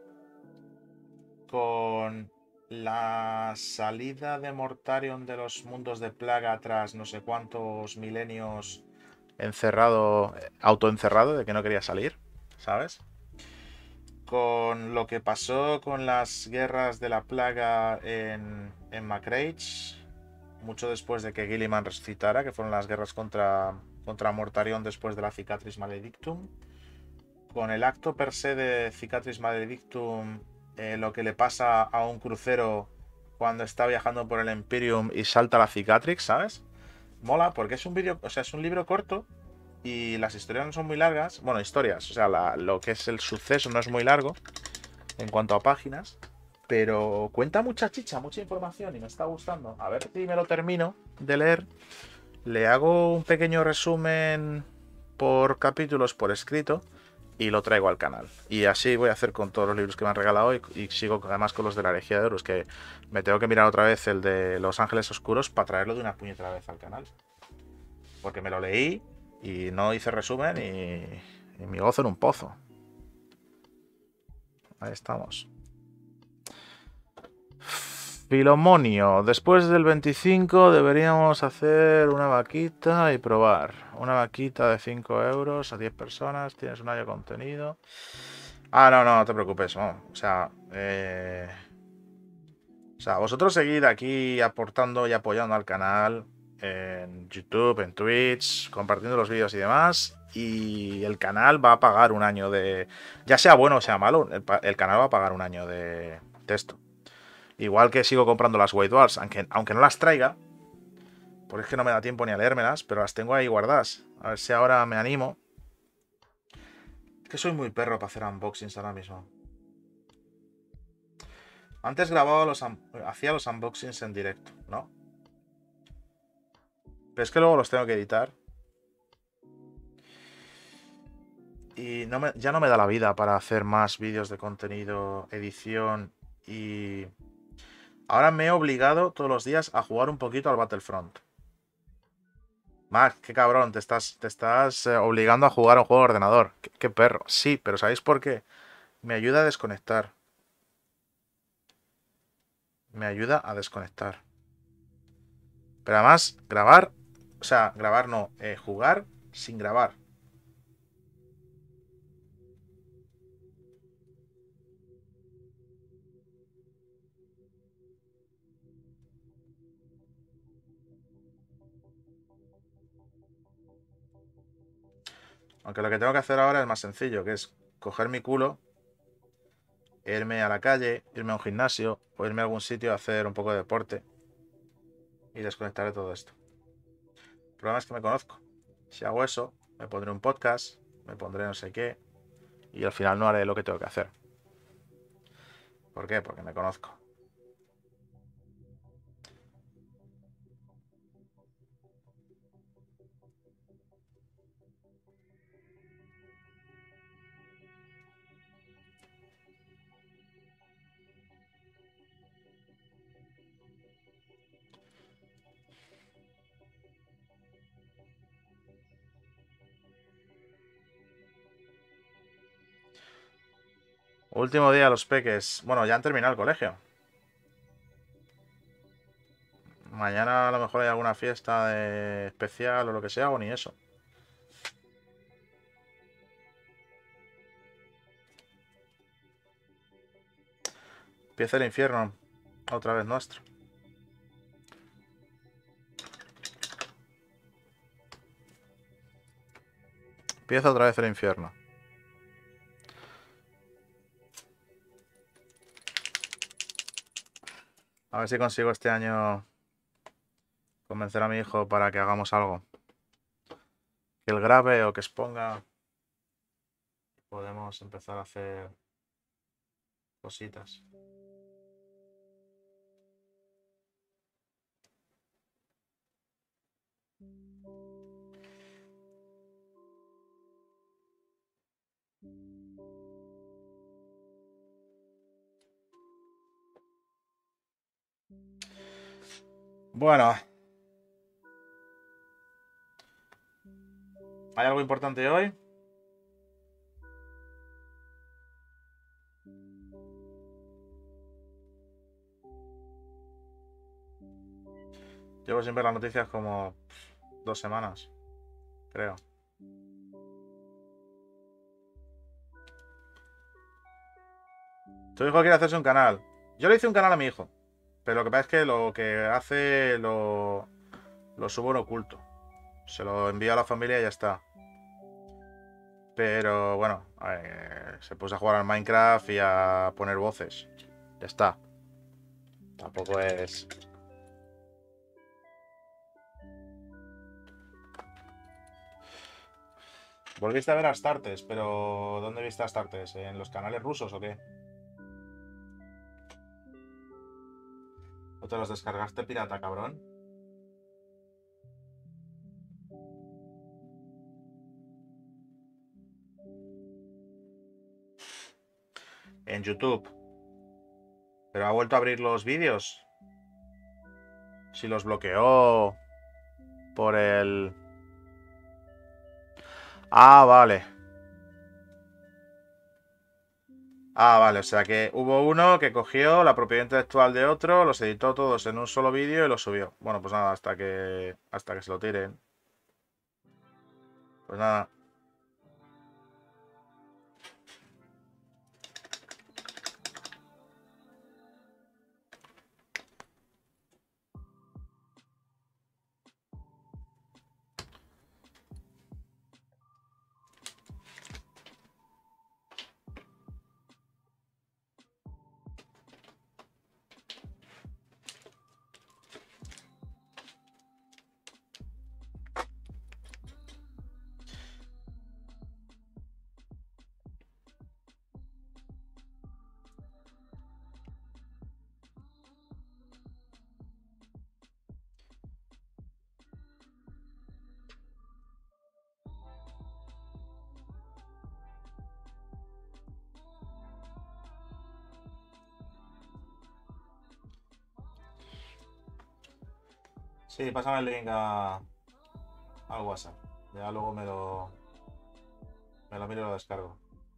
con la salida de Mortarion de los mundos de Plaga tras no sé cuántos milenios encerrado, eh, autoencerrado, de que no quería salir, ¿sabes? Con lo que pasó con las guerras de la plaga en, en Macrage, mucho después de que Gilliman resucitara, que fueron las guerras contra, contra Mortarion después de la Cicatriz Maledictum. Con el acto per se de Cicatriz Maledictum, eh, lo que le pasa a un crucero cuando está viajando por el Imperium y salta la Cicatrix, ¿sabes? Mola, porque es un vídeo, o sea, es un libro corto y las historias no son muy largas. Bueno, historias, o sea, la, lo que es el suceso no es muy largo en cuanto a páginas, pero cuenta mucha chicha, mucha información y me está gustando. A ver si me lo termino de leer. Le hago un pequeño resumen por capítulos por escrito y lo traigo al canal. Y así voy a hacer con todos los libros que me han regalado, y, y sigo además con los de la Herejía de Horus, que me tengo que mirar otra vez el de Los Ángeles Oscuros para traerlo de una puñetera vez al canal. Porque me lo leí y no hice resumen y, y mi gozo en un pozo. Ahí estamos. Filomonio, después del veinticinco deberíamos hacer una vaquita y probar. Una vaquita de cinco euros a diez personas, tienes un año de contenido. Ah, no, no, no te preocupes, no. O sea, eh... o sea, vosotros seguid aquí aportando y apoyando al canal en YouTube, en Twitch, compartiendo los vídeos y demás. Y el canal va a pagar un año de... Ya sea bueno o sea malo, el, el canal va a pagar un año de texto. Igual que sigo comprando las White Dwarfs, aunque, aunque no las traiga, porque es que no me da tiempo ni a leérmelas, pero las tengo ahí guardadas. A ver si ahora me animo. Es que soy muy perro para hacer unboxings ahora mismo. Antes grababa los... hacía los unboxings en directo, ¿no? Pero es que luego los tengo que editar. Y no me, ya no me da la vida para hacer más vídeos de contenido, edición y... Ahora me he obligado todos los días a jugar un poquito al Battlefront. Mac, qué cabrón, te estás, te estás eh, obligando a jugar a un juego de ordenador. Qué, qué perro. Sí, pero ¿sabéis por qué? Me ayuda a desconectar. Me ayuda a desconectar. Pero además, grabar... O sea, grabar no, eh, jugar sin grabar. Aunque lo que tengo que hacer ahora es más sencillo, que es coger mi culo, irme a la calle, irme a un gimnasio o irme a algún sitio a hacer un poco de deporte y desconectar de todo esto. El problema es que me conozco. Si hago eso, me pondré un podcast, me pondré no sé qué y al final no haré lo que tengo que hacer. ¿Por qué? Porque me conozco. Último día los peques. Bueno, ya han terminado el colegio. Mañana a lo mejor hay alguna fiesta de especial o lo que sea, o ni eso. Empieza el infierno. Otra vez nuestro. Empieza otra vez el infierno. A ver si consigo este año convencer a mi hijo para que hagamos algo. Que él grabe o que exponga. Podemos empezar a hacer cositas. Bueno. ¿Hay algo importante hoy? Llevo sin ver las noticias como dos semanas, creo. Tu hijo quiere hacerse un canal. Yo le hice un canal a mi hijo. Pero lo que pasa es que lo que hace lo, lo subo en oculto. Se lo envío a la familia y ya está. Pero bueno, eh, se puso a jugar al Minecraft y a poner voces. Ya está. Tampoco es... Volviste a ver a Astartes, pero ¿dónde viste a Astartes? ¿En los canales rusos o qué? ¿O te los descargaste pirata, cabrón? En YouTube. ¿Pero ha vuelto a abrir los vídeos? Si los bloqueó por el... Ah, vale. Ah, vale, o sea que hubo uno que cogió la propiedad intelectual de otro, los editó todos en un solo vídeo y los subió. Bueno, pues nada, hasta que hasta que se lo tiren. Pues nada. Sí, pásame el link a, al WhatsApp. Ya luego me lo me lo miro y lo descargo.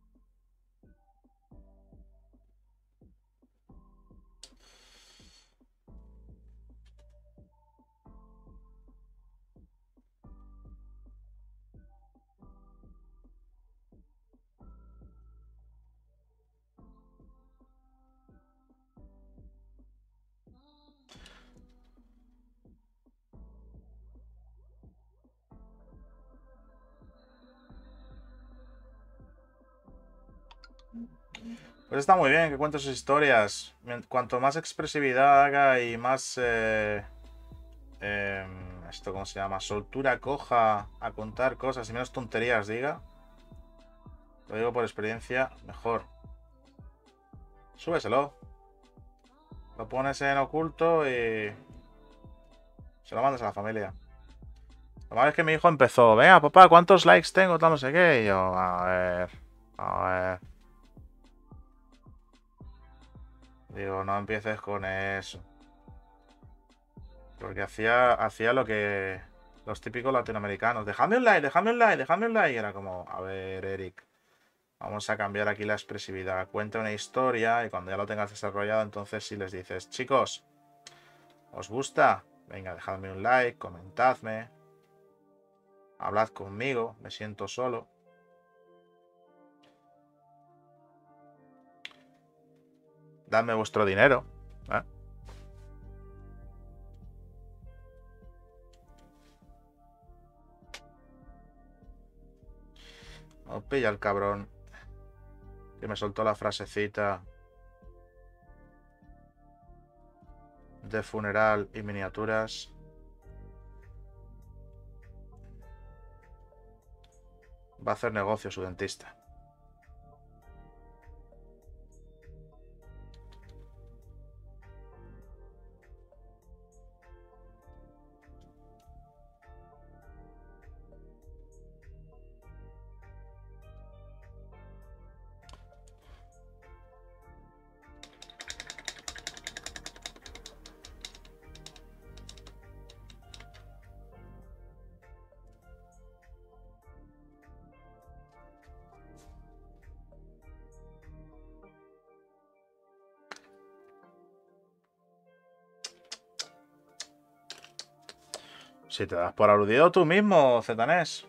Pues está muy bien que cuente sus historias. Cuanto más expresividad haga y más... Eh, eh, ¿esto cómo se llama? Soltura coja a contar cosas y menos tonterías diga. Lo digo por experiencia, mejor. Súbeselo. Lo pones en oculto y... se lo mandas a la familia. Lo malo es que mi hijo empezó, venga papá, ¿cuántos likes tengo? Tal no sé qué. Y yo, a ver... A ver... Digo, no empieces con eso. Porque hacía, hacía lo que los típicos latinoamericanos. Dejadme un like, dejadme un like, dejadme un like. Y era como, a ver, Eric, vamos a cambiar aquí la expresividad. Cuenta una historia y cuando ya lo tengas desarrollado, entonces sí les dices, chicos, ¿os gusta? Venga, dejadme un like, comentadme. Hablad conmigo, me siento solo. Dadme vuestro dinero. ¿Eh? No pilla el cabrón que me soltó la frasecita de funeral y miniaturas. Va a hacer negocio su dentista. Si te das por aludido tú mismo, Zetanés.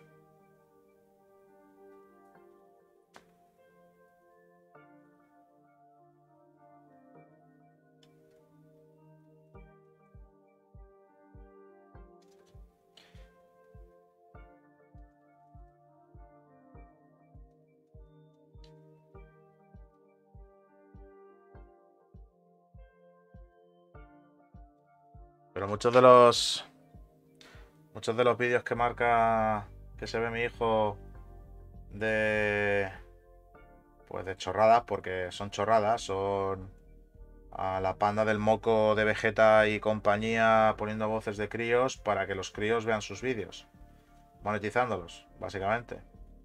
Pero muchos de los... Muchos de los vídeos que marca que se ve mi hijo de... Pues de chorradas, porque son chorradas, son a la panda del moco de Vegeta y compañía poniendo voces de críos para que los críos vean sus vídeos. Monetizándolos, básicamente.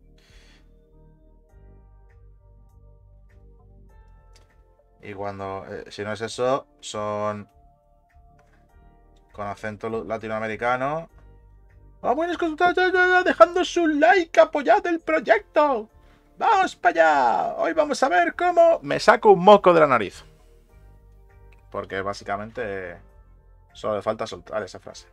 Y cuando... Eh, si no es eso, son... Con acento latinoamericano... ¡Ah, bueno, es que está dejando su like, apoyad el proyecto! ¡Vamos para allá! Hoy vamos a ver cómo me saco un moco de la nariz. Porque básicamente solo le falta soltar esa frase.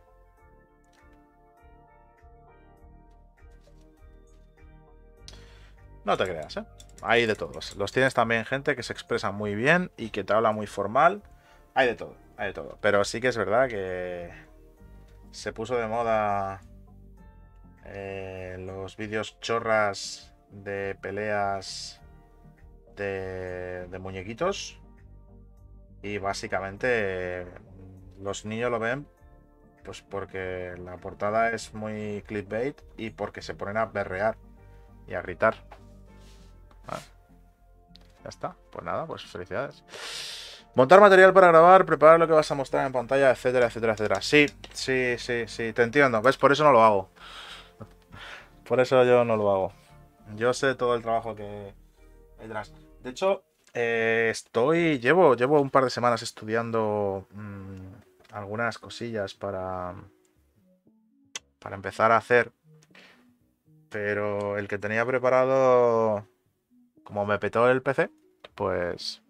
No te creas, ¿eh? Hay de todos. Los tienes también gente que se expresa muy bien y que te habla muy formal. Hay de todo, hay de todo. Pero sí que es verdad que se puso de moda... Eh, los vídeos chorras de peleas de, de muñequitos y básicamente los niños lo ven pues porque la portada es muy clickbait y porque se ponen a berrear y a gritar. ¿Vale? Ya está, pues nada, pues felicidades. Montar material para grabar, preparar lo que vas a mostrar en pantalla, etcétera, etcétera, etcétera. Sí, sí, sí, sí, te entiendo, ¿ves? Por eso no lo hago. Por eso yo no lo hago. Yo sé todo el trabajo que hay detrás. De hecho, eh, estoy. Llevo, llevo un par de semanas estudiando mmm, algunas cosillas para. Para empezar a hacer. Pero el que tenía preparado. Como me petó el P C, pues.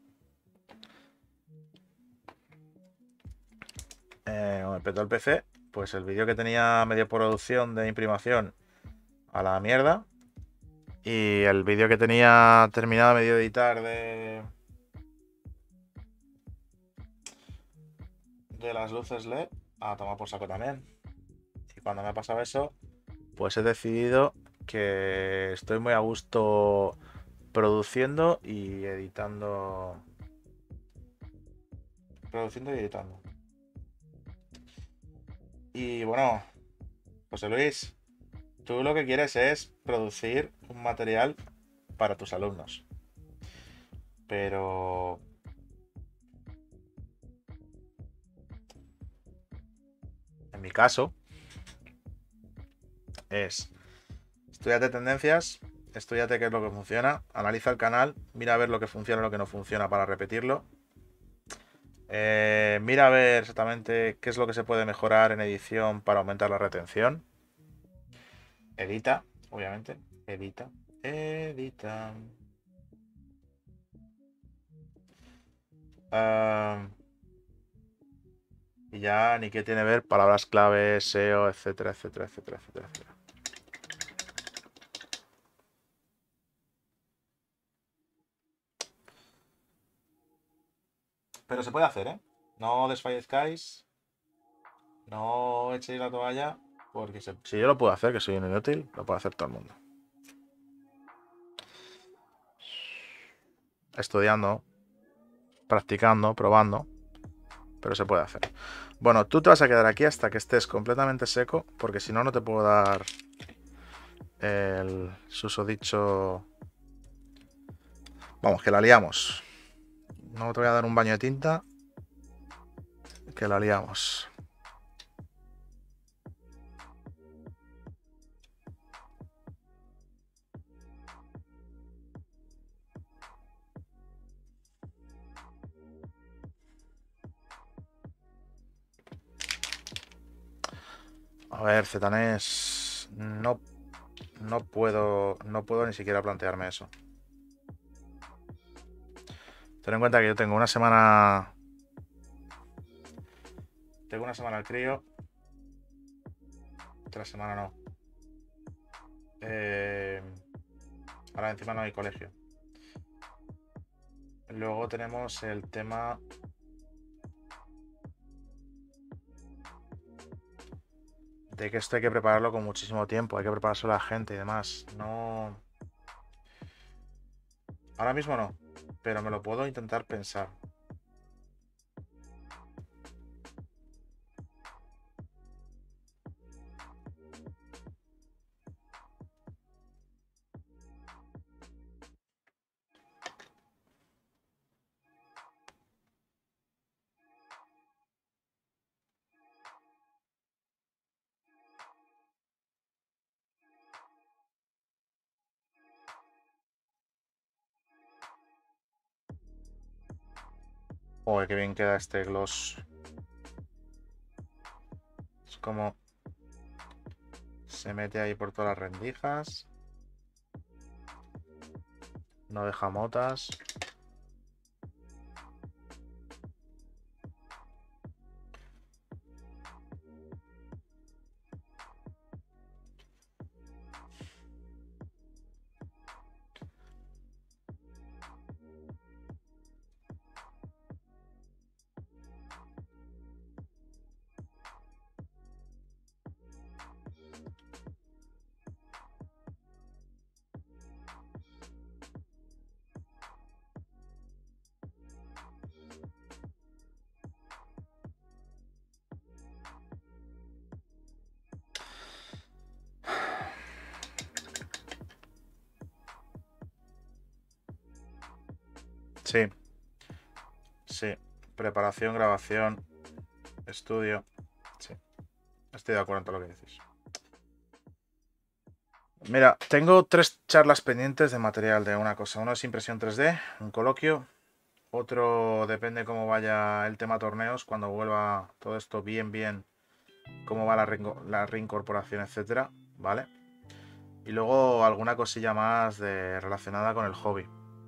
Eh, como me petó el P C, pues el vídeo que tenía medio producción de imprimación a la mierda. Y el vídeo que tenía terminado medio de editar de... De las luces L E D a tomar por saco también. Y cuando me ha pasado eso, pues he decidido que estoy muy a gusto produciendo y editando. Produciendo y editando. Y bueno, José Luis, tú lo que quieres es producir un material para tus alumnos. Pero... En mi caso, es... Estudiate tendencias, estudiate qué es lo que funciona, analiza el canal, mira a ver lo que funciona y lo que no funciona para repetirlo. Eh, mira a ver exactamente qué es lo que se puede mejorar en edición para aumentar la retención. Edita, obviamente. Edita. Edita. Uh, y ya ni qué tiene que ver palabras clave, S E O, etcétera, etcétera, etcétera, etcétera, etcétera. Pero se puede hacer, ¿eh? No desfallezcáis. No echéis la toalla. Porque se... si yo lo puedo hacer, que soy un inútil, lo puede hacer todo el mundo. Estudiando, practicando, probando. Pero se puede hacer. Bueno, tú te vas a quedar aquí hasta que estés completamente seco. Porque si no, no te puedo dar... el susodicho... Vamos, que la liamos. No te voy a dar un baño de tinta. Que la liamos. A ver, Zetanés, no, no puedo, no puedo ni siquiera plantearme eso. Ten en cuenta que yo tengo una semana, tengo una semana al crío, otra semana no. Eh, ahora encima no hay colegio. Luego tenemos el tema de que esto hay que prepararlo con muchísimo tiempo, hay que preparárselo a la gente y demás. No. Ahora mismo no, pero me lo puedo intentar pensar. Joder, qué bien queda este gloss. Es como se mete ahí por todas las rendijas. No deja motas. Sí. Sí. Preparación, grabación, estudio. Sí. Estoy de acuerdo en todo lo que decís. Mira, tengo tres charlas pendientes de material de una cosa. Uno es impresión tres D, un coloquio. Otro depende cómo vaya el tema torneos, cuando vuelva todo esto bien, bien, cómo va la, reinco- la reincorporación, etcétera, ¿vale? Y luego alguna cosilla más de, relacionada con el hobby.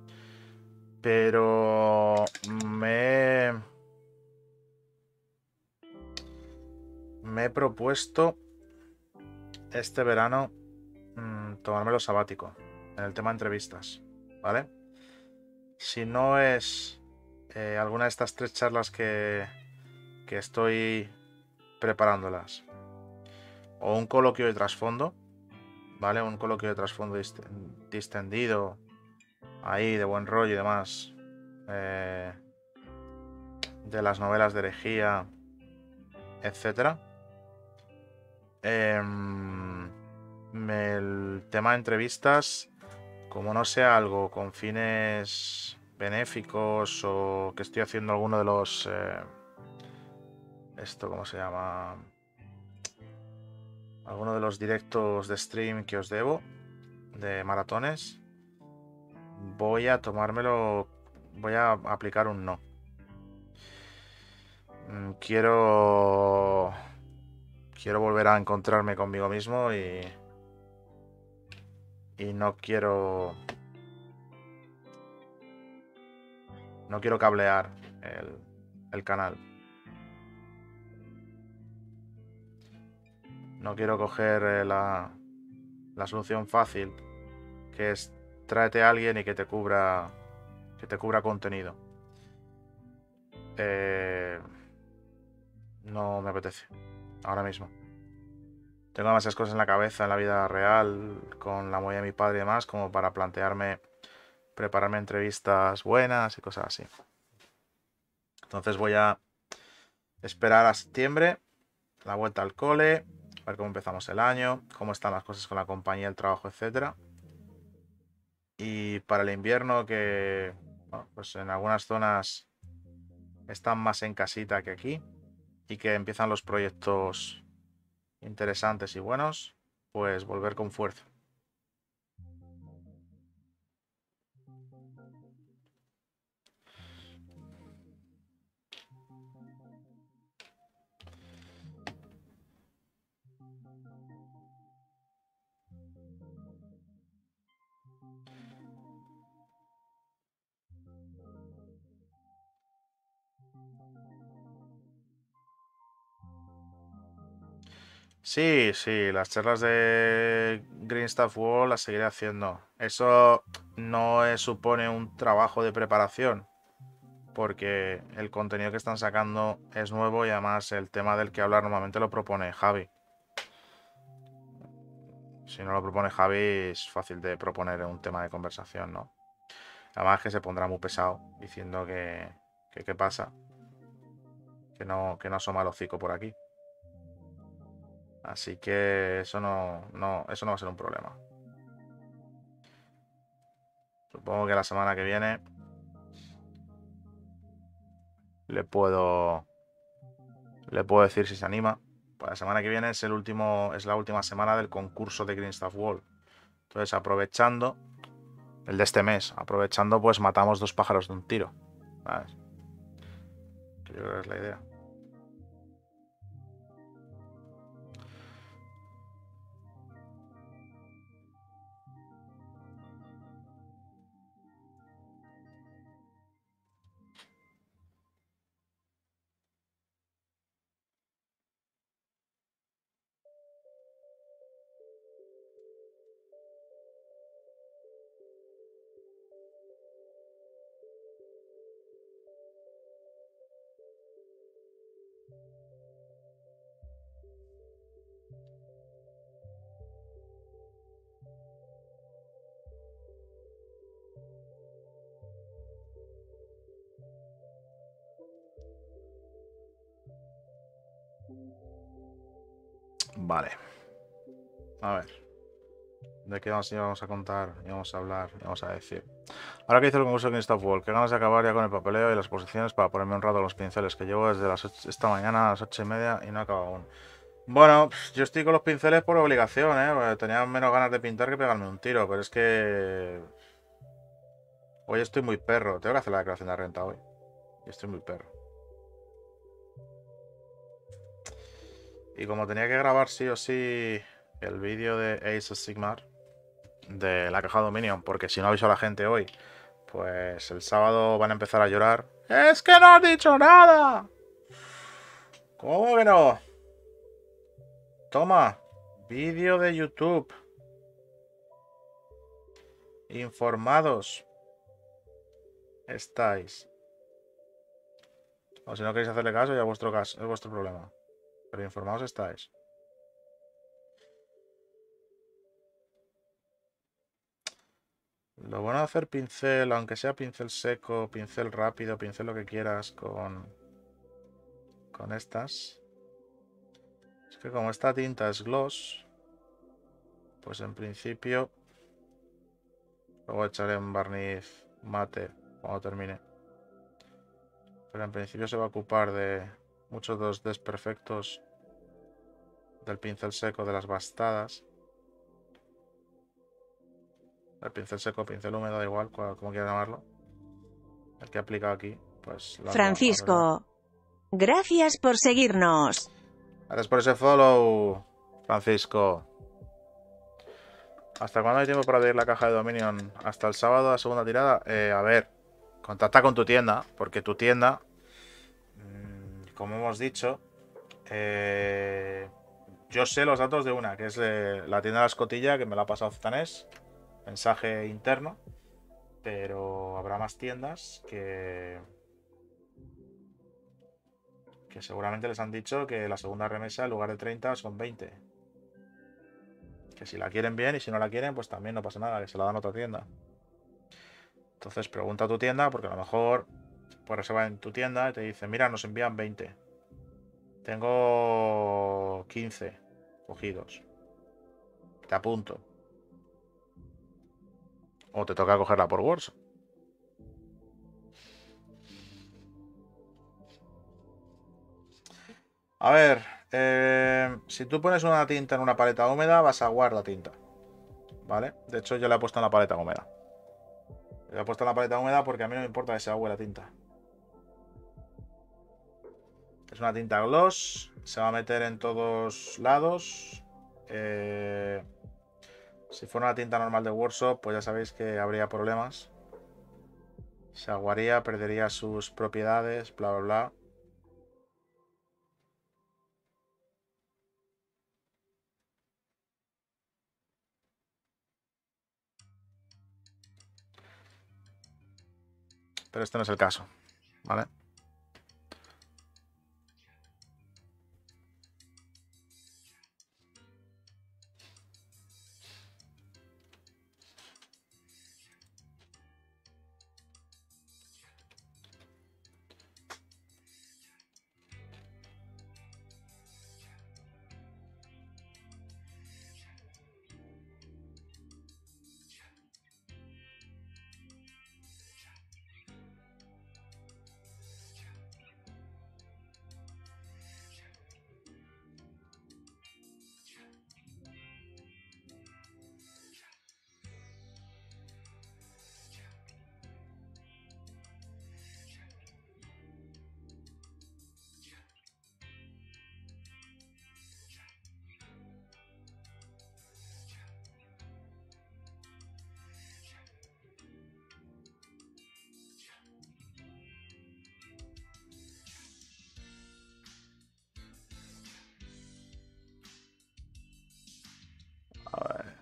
Pero me, me he propuesto este verano mmm, tomármelo sabático en el tema de entrevistas, ¿vale? Si no es eh, alguna de estas tres charlas que, que estoy preparándolas, o un coloquio de trasfondo, ¿vale? Un coloquio de trasfondo dist- distendido, ahí, de buen rollo y demás, eh, de las novelas de herejía, etcétera. Em, me- el tema de entrevistas, como no sea algo con fines benéficos o que estoy haciendo alguno de los... eh, esto, ¿cómo se llama? Alguno de los directos de stream que os debo, de maratones, voy a tomármelo, voy a aplicar un no. Mm, Quiero... Quiero volver a encontrarme conmigo mismo y... Y no quiero... No quiero cablear el, el canal. No quiero coger eh, la, la solución fácil, que es tráete a alguien y que te cubra, que te cubra contenido. Eh, no me apetece, ahora mismo. Tengo demasiadas cosas en la cabeza en la vida real, con la movida de mi padre y demás, como para plantearme prepararme entrevistas buenas y cosas así. Entonces voy a esperar a septiembre, la vuelta al cole, A ver cómo empezamos el año, cómo están las cosas con la compañía, el trabajo, etcétera. Y para el invierno que, bueno, pues en algunas zonas están más en casita que aquí y que empiezan los proyectos interesantes y buenos, pues volver con fuerza. Sí, sí, las charlas de Green Stuff World las seguiré haciendo. Eso no es- supone un trabajo de preparación, porque el contenido que están sacando es nuevo y además el tema del que hablar normalmente lo propone Javi. Si no lo propone Javi es fácil de proponer un tema de conversación, ¿no? Además que se pondrá muy pesado diciendo que que qué pasa, que no, que no asoma el hocico por aquí. Así que eso no, no, eso no va a ser un problema. Supongo que la semana que viene le puedo le puedo decir si se anima. Pues la semana que viene es el último, es la última semana del concurso de Green Stuff World. Entonces, aprovechando el de este mes, aprovechando, pues matamos dos pájaros de un tiro. ¿Sabes? Que yo creo que es la idea. Vale. A ver. ¿De qué vamos, íbamos a contar? Íbamos a hablar, íbamos a decir. Ahora que hice el concurso de Green Stuff World, qué ganas de acabar ya con el papeleo y las posiciones para ponerme un rato a los pinceles, que llevo desde las ocho, esta mañana a las ocho y media y no he acabado aún. Bueno, yo estoy con los pinceles por obligación, ¿eh? Porque tenía menos ganas de pintar que pegarme un tiro, pero es que hoy estoy muy perro. Tengo que hacer la declaración de renta hoy. Y estoy muy perro. Y como tenía que grabar sí o sí el vídeo de Ace of Sigmar, de la caja Dominion, porque si no aviso a la gente hoy, pues el sábado van a empezar a llorar. ¡Es que no has dicho nada! ¿Cómo que no? Toma, vídeo de YouTube. Informados estáis. O si no queréis hacerle caso, ya vuestro caso, es vuestro problema. Pero informados estáis. Lo bueno de hacer pincel, aunque sea pincel seco, pincel rápido, pincel lo que quieras con, con estas, es que como esta tinta es gloss, pues en principio luego echaré un barniz mate cuando termine. Pero en principio se va a ocupar de muchos de los desperfectos del pincel seco de las bastadas. El pincel seco, pincel húmedo, da igual, como quieras llamarlo. El que he aplicado aquí, pues las va a arreglar. Francisco, gracias por seguirnos. Gracias por ese follow, Francisco. ¿Hasta cuándo hay tiempo para abrir la caja de Dominion? Hasta el sábado, la segunda tirada. Eh, a ver, contacta con tu tienda, porque tu tienda, mmm, como hemos dicho, eh, yo sé los datos de una, que es eh, la tienda de la escotilla, que me la ha pasado Zanés, mensaje interno, pero habrá más tiendas que que seguramente les han dicho que la segunda remesa en lugar de treinta son veinte. Que si la quieren bien y si no la quieren, pues también no pasa nada, que se la dan a otra tienda. Entonces pregunta a tu tienda, porque a lo mejor pues reserva en tu tienda y te dicen, mira, nos envían veinte. Tengo quince. cogidos. Te apunto. O te toca cogerla por Workshop. A ver, eh, si tú pones una tinta en una paleta húmeda, vas a aguar la tinta. ¿Vale? De hecho, yo la he puesto en la paleta húmeda. La he puesto en la paleta húmeda porque a mí no me importa que se agüe la tinta. Es una tinta gloss. Se va a meter en todos lados. Eh, si fuera una tinta normal de Workshop, pues ya sabéis que habría problemas. Se aguaría, perdería sus propiedades, bla, bla, bla. Pero este no es el caso, ¿vale? A ver.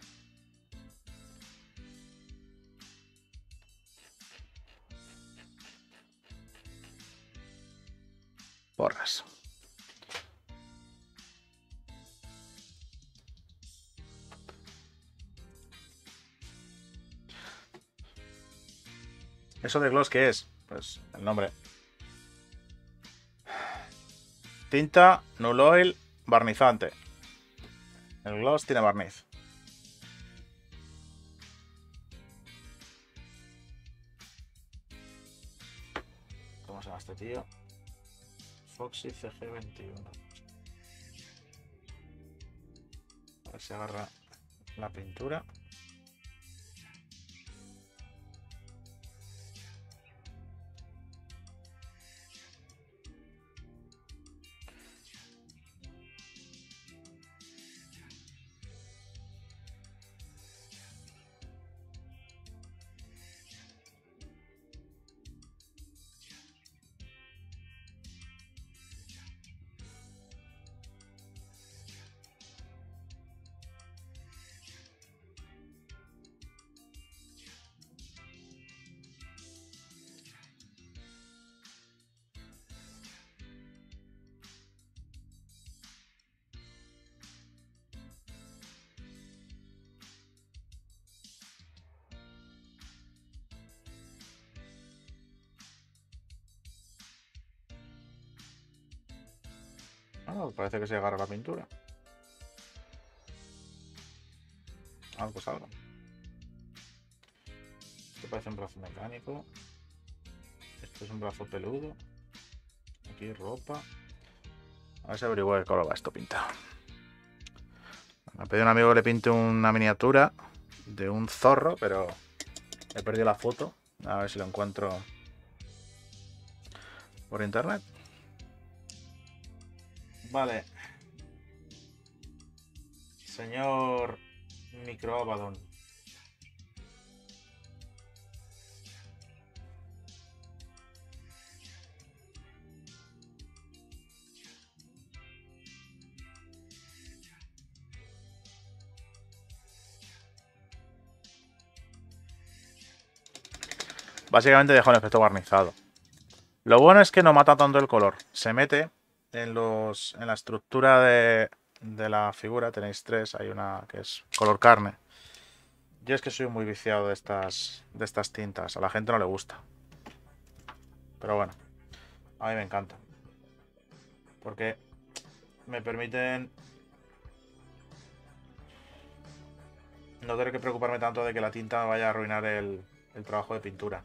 Porras. ¿Eso de gloss qué es? Pues el nombre. Tinta, null oil, barnizante. El gloss tiene barniz. ¿Cómo se llama este tío? Foxy C G veintiuno. A ver si agarra la pintura. Ah, parece que se agarra la pintura. Ah, pues algo. Esto parece un brazo mecánico. Esto es un brazo peludo. Aquí ropa. A ver si averiguo qué color va esto pintado. Me ha pedido un amigo que le pinte una miniatura de un zorro, pero he perdido la foto. A ver si lo encuentro por internet. Vale. Señor Micro Abaddon. Básicamente deja un efecto barnizado. Lo bueno es que no mata tanto el color. Se mete en los en la estructura de, de la figura. Tenéis tres. Hay una que es color carne. Yo es que soy muy viciado de estas, de estas tintas. A la gente no le gusta. Pero bueno, a mí me encanta. Porque me permiten no tener que preocuparme tanto de que la tinta me vaya a arruinar el, el trabajo de pintura.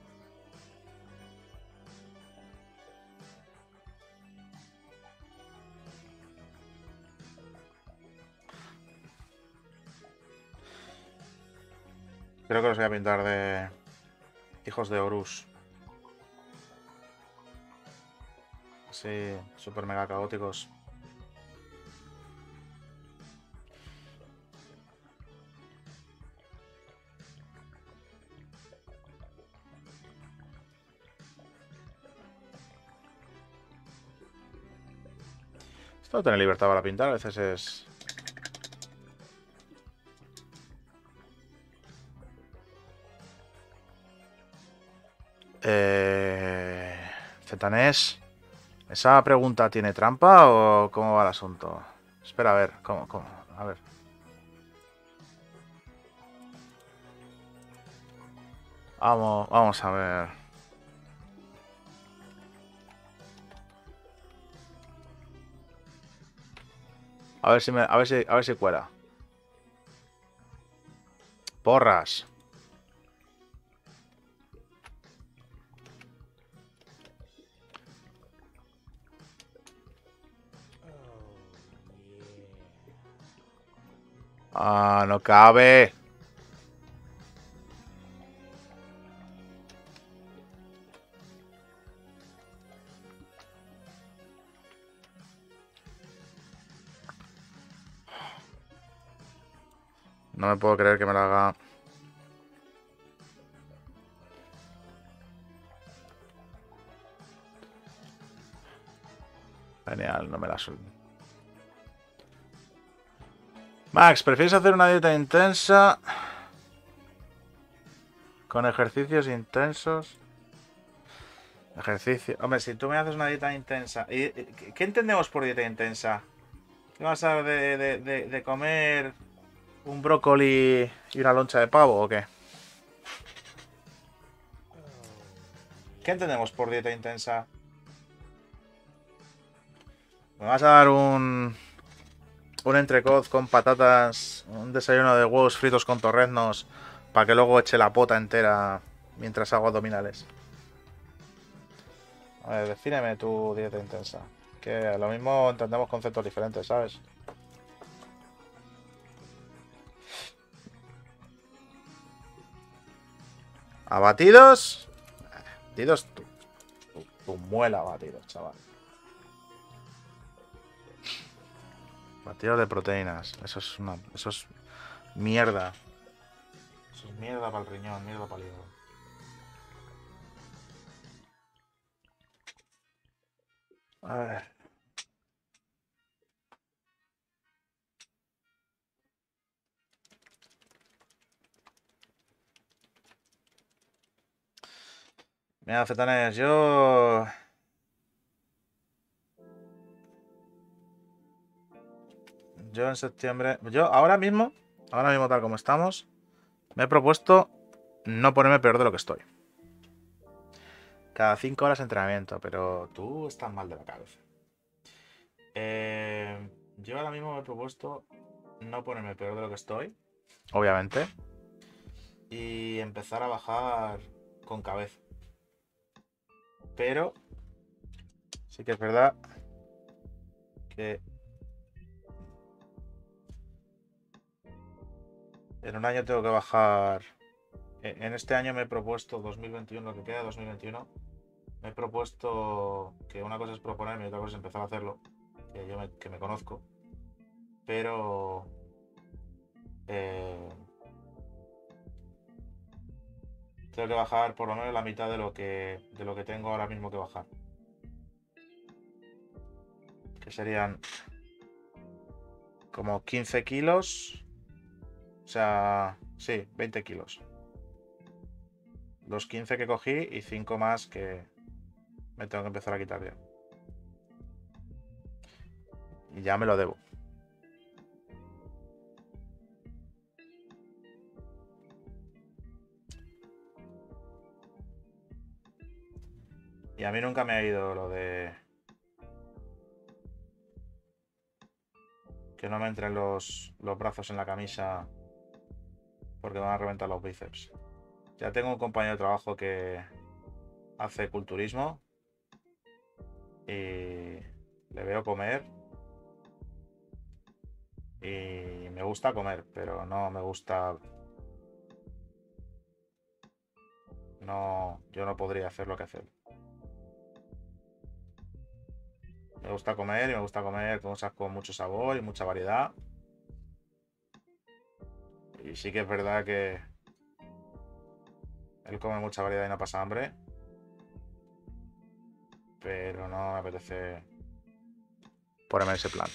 Creo que los voy a pintar de hijos de Horus. Así, super mega caóticos. Esto no tiene libertad para pintar, a veces es... Eh... Zetanés. ¿Esa pregunta tiene trampa o cómo va el asunto? Espera, a ver, ¿cómo? cómo? A ver. Vamos, vamos a ver. A ver si me, a ver si, a ver si cuela. Porras. Ah, no cabe. No me puedo creer que me la haga. Genial, no me la suelto. Max, ¿prefieres hacer una dieta intensa con ejercicios intensos? Ejercicio. Hombre, si tú me haces una dieta intensa. ¿Y, y, ¿Qué entendemos por dieta intensa? ¿Qué vas a de, de, de, de comer un brócoli y una loncha de pavo o qué? ¿Qué entendemos por dieta intensa? ¿Me vas a dar un... un entrecot con patatas, un desayuno de huevos fritos con torreznos para que luego eche la pota entera mientras hago abdominales? A ver, defíneme tu dieta intensa. Que a lo mismo entendemos conceptos diferentes, ¿sabes? ¿Abatidos? Abatidos tu, tu, tu muela abatidos, chaval. Batidos de proteínas. Eso es una. Eso es mierda. Eso es mierda para el riñón, mierda para el hígado. A ver. Mira, Fetanes, yo... Yo en septiembre... Yo ahora mismo, ahora mismo tal como estamos, me he propuesto no ponerme peor de lo que estoy. Cada cinco horas de entrenamiento, pero tú estás mal de la cabeza. Eh, yo ahora mismo me he propuesto no ponerme peor de lo que estoy, obviamente, y empezar a bajar con cabeza. Pero sí que es verdad que en un año tengo que bajar. En este año me he propuesto dos mil veintiuno, lo que queda de dos mil veintiuno, me he propuesto que una cosa es proponerme y otra cosa es empezar a hacerlo, que yo me, que me conozco, pero eh, tengo que bajar por lo menos la mitad de lo que de lo que tengo ahora mismo que bajar, que serían como quince kilos, o sea, sí, veinte kilos. Los quince que cogí y cinco más que me tengo que empezar a quitar ya. Y ya me lo debo. Y a mí nunca me ha ido lo de que no me entren los, los brazos en la camisa porque me van a reventar los bíceps. Ya tengo un compañero de trabajo que hace culturismo y le veo comer y me gusta comer, pero no me gusta. No, yo no podría hacer lo que hace él. Me gusta comer y me gusta comer cosas con mucho sabor y mucha variedad. Y sí que es verdad que él come mucha variedad y no pasa hambre. Pero no me apetece ponerme en ese plan.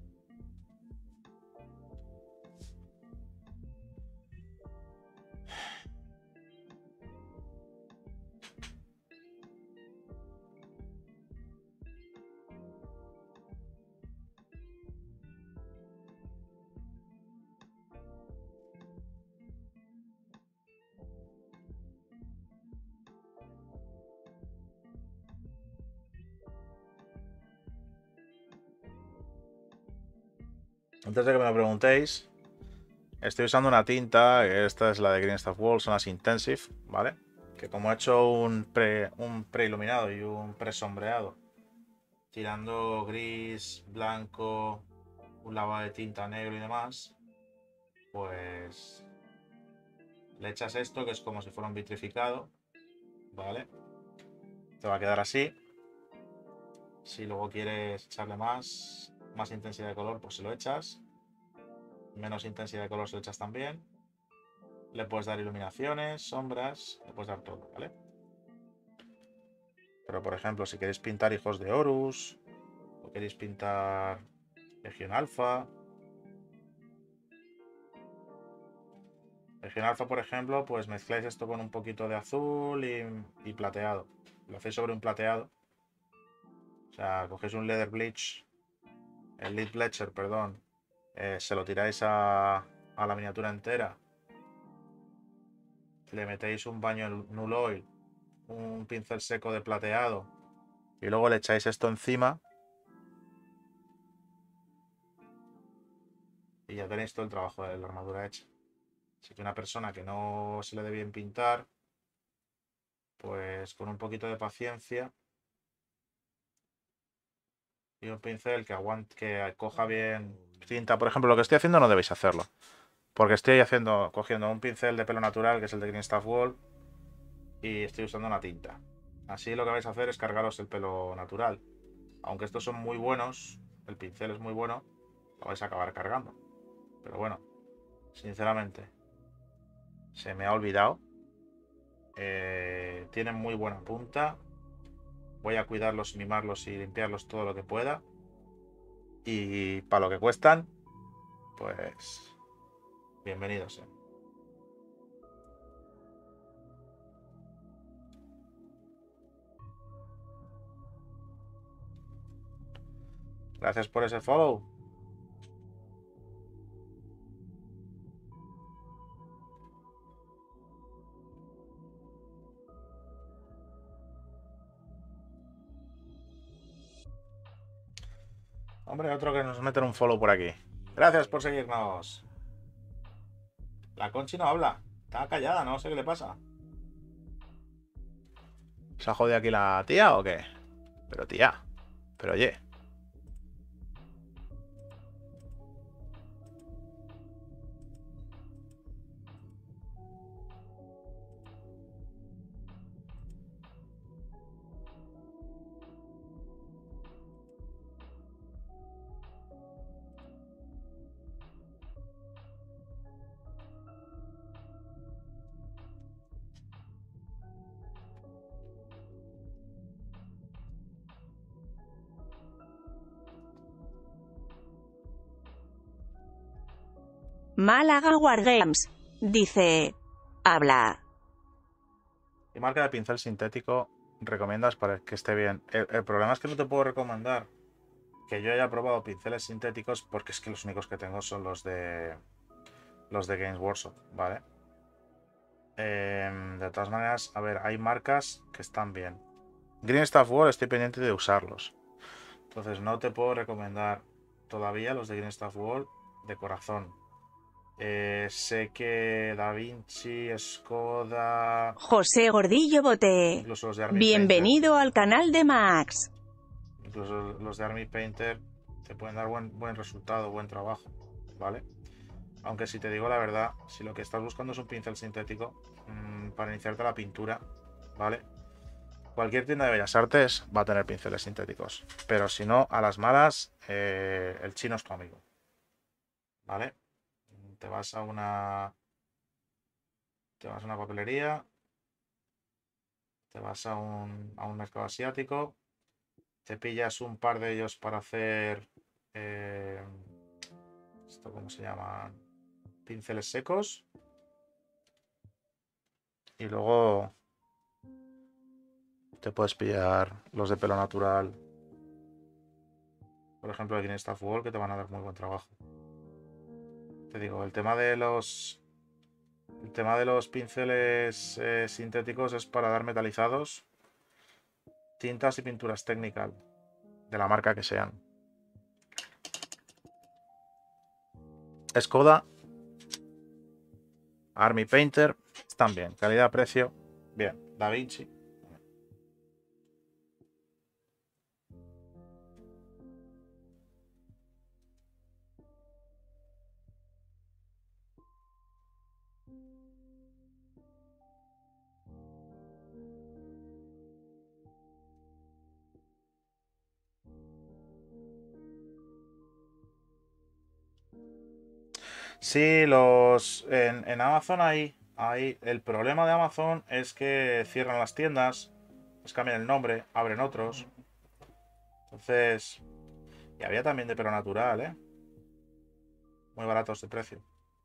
Antes de que me lo preguntéis, estoy usando una tinta, esta es la de Green Stuff Wall, son las Intensive, ¿vale? Que como he hecho un pre, un pre-iluminado y un pre-sombreado, tirando gris, blanco, un lavado de tinta negro y demás, pues le echas esto, que es como si fuera un vitrificado, ¿vale? Te va a quedar así. Si luego quieres echarle más, más intensidad de color, pues se lo echas. Menos intensidad de color se lo echas también. Le puedes dar iluminaciones, sombras, le puedes dar todo, ¿vale? Pero por ejemplo, si queréis pintar hijos de Horus, o queréis pintar Legión Alfa. Legión Alfa, por ejemplo, pues mezcláis esto con un poquito de azul y, y plateado. Lo hacéis sobre un plateado. O sea, cogéis un Leather Bleach, el Lead Bleacher, perdón, eh, se lo tiráis a, a la miniatura entera. Le metéis un baño en Null Oil, un pincel seco de plateado y luego le echáis esto encima y ya tenéis todo el trabajo de la armadura hecha. Así que una persona que no se le dé bien pintar, pues con un poquito de paciencia y un pincel que aguante, que coja bien tinta. Por ejemplo, lo que estoy haciendo no debéis hacerlo, porque estoy haciendo, cogiendo un pincel de pelo natural, que es el de Green Stuff Wall, y estoy usando una tinta. Así lo que vais a hacer es cargaros el pelo natural. Aunque estos son muy buenos, el pincel es muy bueno, lo vais a acabar cargando. Pero bueno, sinceramente, se me ha olvidado. Eh, tienen muy buena punta. Voy a cuidarlos, mimarlos y limpiarlos todo lo que pueda. Y para lo que cuestan, pues bienvenidos. Eh. Gracias por ese follow. Hombre, otro que nos meten un follow por aquí. Gracias por seguirnos. La Conchi no habla. Está callada, no sé qué le pasa. ¿Se ha jodido aquí la tía o qué? Pero tía. Pero oye. Málaga Wargames dice: habla. ¿Qué marca de pincel sintético recomiendas para que esté bien? El, el problema es que no te puedo recomendar que yo haya probado pinceles sintéticos porque es que los únicos que tengo son los de los de Games Workshop, ¿vale? Eh, de todas maneras, a ver, hay marcas que están bien. Green Stuff Wall estoy pendiente de usarlos. Entonces no te puedo recomendar todavía los de Green Stuff Wall de corazón. Eh, Eh, sé que Da Vinci, Skoda... José Gordillo Bote. Incluso los de Army Bienvenido al canal de Max. Painter, incluso los de Army Painter te pueden dar buen, buen resultado, buen trabajo, ¿vale? Aunque si te digo la verdad, si lo que estás buscando es un pincel sintético mmm, para iniciarte la pintura, ¿vale? Cualquier tienda de Bellas Artes va a tener pinceles sintéticos. Pero si no, a las malas, eh, el chino es tu amigo. ¿Vale? Te vas a una... Te vas a una papelería. Te vas a un, a un mercado asiático. Te pillas un par de ellos para hacer... Eh, ¿Esto cómo se llama? Pinceles secos. Y luego... Te puedes pillar los de pelo natural. Por ejemplo, de Green Wall, que te van a dar muy buen trabajo. Te digo, el tema de los... El tema de los pinceles eh, sintéticos es para dar metalizados, tintas y pinturas técnicas, de la marca que sean. Skoda, Army Painter, están bien. Calidad-precio, bien. Da Vinci. Sí, los en, en Amazon hay, hay. El problema de Amazon es que cierran las tiendas, les cambian el nombre, abren otros. Entonces. Y había también de pelo natural, ¿eh? Muy baratos de precio.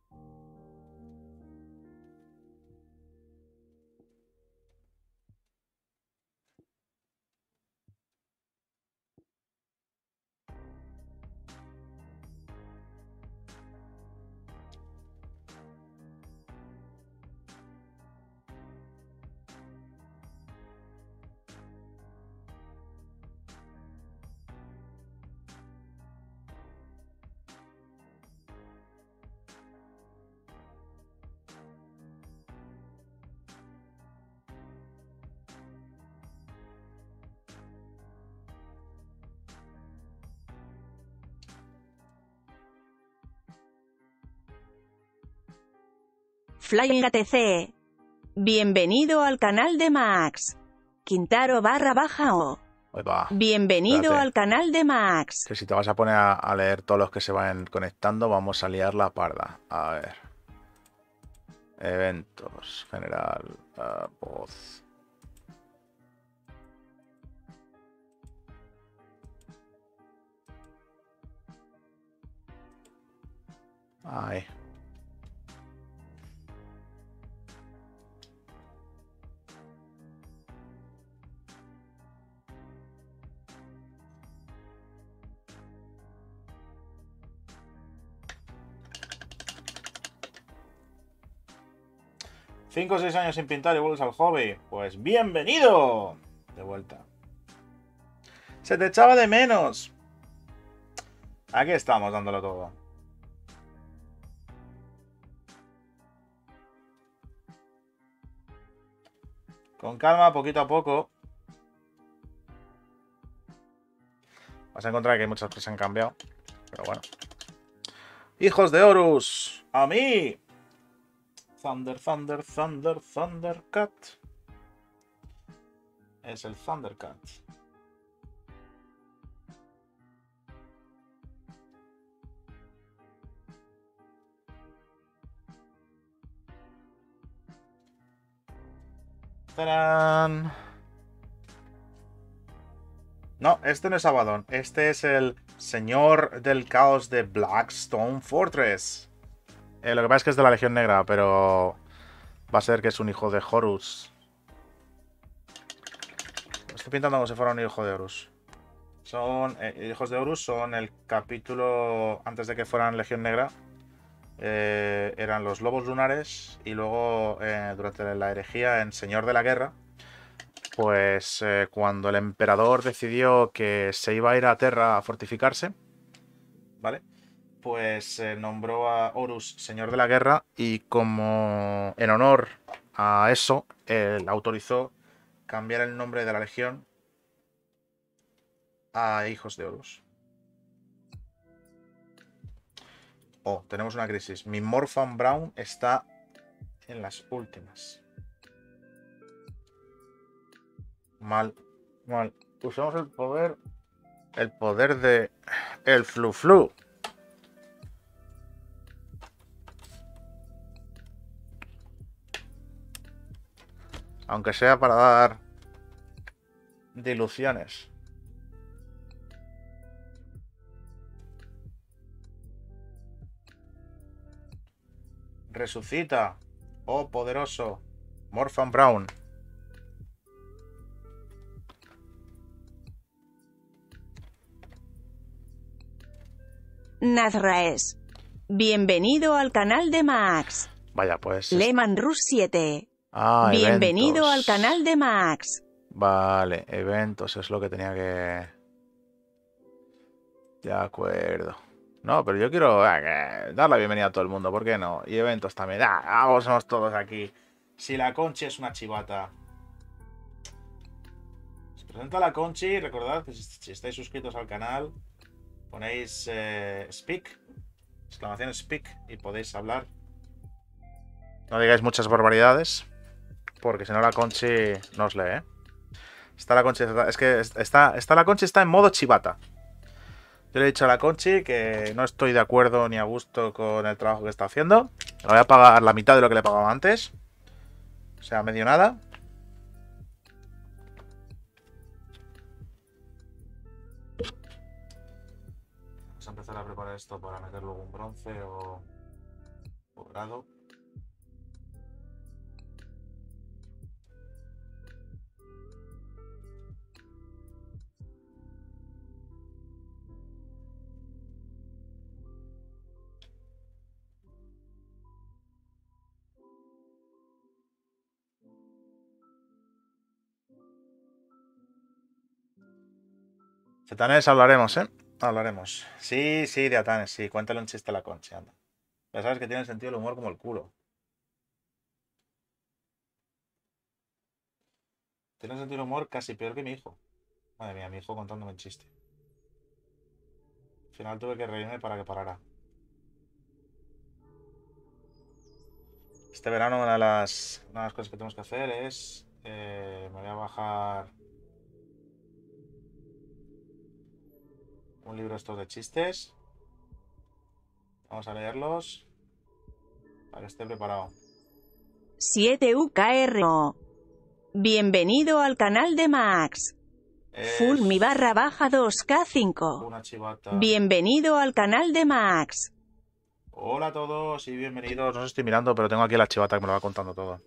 Flying A T C. Bienvenido al canal de Max. Quintaro barra baja o. Ahí va. Bienvenido Espérate. al canal de Max. Que si te vas a poner a, a leer todos los que se van conectando, vamos a liar la parda. A ver. Eventos, general, uh, voz. Ay. Cinco o seis años sin pintar y vuelves al hobby. Pues bienvenido. De vuelta. Se te echaba de menos. Aquí estamos dándolo todo. Con calma, poquito a poco. Vas a encontrar que hay muchas cosas que han cambiado. Pero bueno. Hijos de Horus. A mí. Thunder, Thunder, Thunder, Thundercat. Es el Thundercat. ¡Tarán! No, este no es Abaddon. Este es el señor del caos de Blackstone Fortress. Eh, lo que pasa es que es de la Legión Negra, pero va a ser que es un hijo de Horus. Lo estoy pintando como si fuera un hijo de Horus. Son eh, hijos de Horus, son el capítulo antes de que fueran Legión Negra. Eh, eran los lobos lunares y luego eh, durante la herejía en Señor de la Guerra, pues eh, cuando el emperador decidió que se iba a ir a Terra a fortificarse, ¿vale? pues eh, nombró a Horus señor de la guerra y como en honor a eso, él autorizó cambiar el nombre de la legión a Hijos de Horus. Oh, tenemos una crisis. Mi Morphan Brown está en las últimas. Mal, mal. Usamos el poder. El poder de el Flu Flu. Aunque sea para dar diluciones. Resucita. Oh, poderoso. Morphan Brown. Nazraes. Bienvenido al canal de Max. Vaya, pues. Leman Rus siete. Ah, Bienvenido eventos. al canal de Max. Vale, eventos es lo que tenía que... De acuerdo. No, pero yo quiero eh, dar la bienvenida a todo el mundo, ¿por qué no? Y eventos también. Ah, vamos todos aquí. Si la Conchi es una chivata. Os presento a la Conchi. Recordad que si, si estáis suscritos al canal, ponéis eh, speak, exclamación speak, y podéis hablar. No digáis muchas barbaridades, porque si no la Conchi no os lee, ¿eh? Está la Conchi, es que está, está la Conchi está en modo chivata. Yo le he dicho a la Conchi que no estoy de acuerdo ni a gusto con el trabajo que está haciendo. Le voy a pagar la mitad de lo que le pagaba antes. O sea, medio nada. Vamos a empezar a preparar esto para meter luego un bronce o, o dorado. De Atanes hablaremos, ¿eh? Hablaremos. Sí, sí, de Atanes, sí. Cuéntale un chiste a la Conchi, anda. Ya sabes que tiene sentido del humor como el culo. Tiene sentido del humor casi peor que mi hijo. Madre mía, mi hijo contándome el chiste. Al final tuve que reírme para que parara. Este verano una de las, una de las cosas que tenemos que hacer es... Eh, me voy a bajar... un libro estos de chistes. Vamos a leerlos. Para que esté preparado. siete U K R O. Bienvenido al canal de Max. Es Full mi barra baja dos K cinco. una chivata. Bienvenido al canal de Max. Hola a todos y bienvenidos. No os estoy mirando, pero tengo aquí la chivata que me lo va contando todo.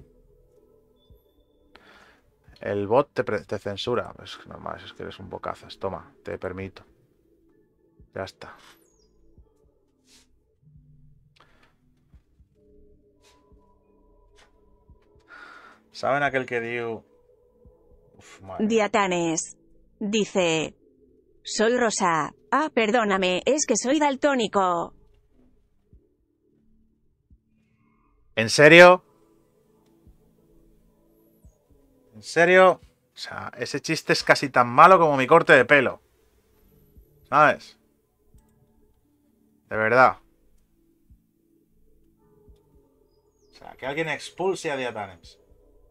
El bot te, te censura. Pues normal, es que eres un bocazas. Toma, te permito. Ya está. ¿Saben aquel que dio? Uf, madre. Diatanes. Dice. Soy Rosa. Ah, perdóname, es que soy daltónico. ¿En serio? ¿En serio? O sea, ese chiste es casi tan malo como mi corte de pelo. ¿Sabes? De verdad. O sea, que alguien expulse a Diatanes.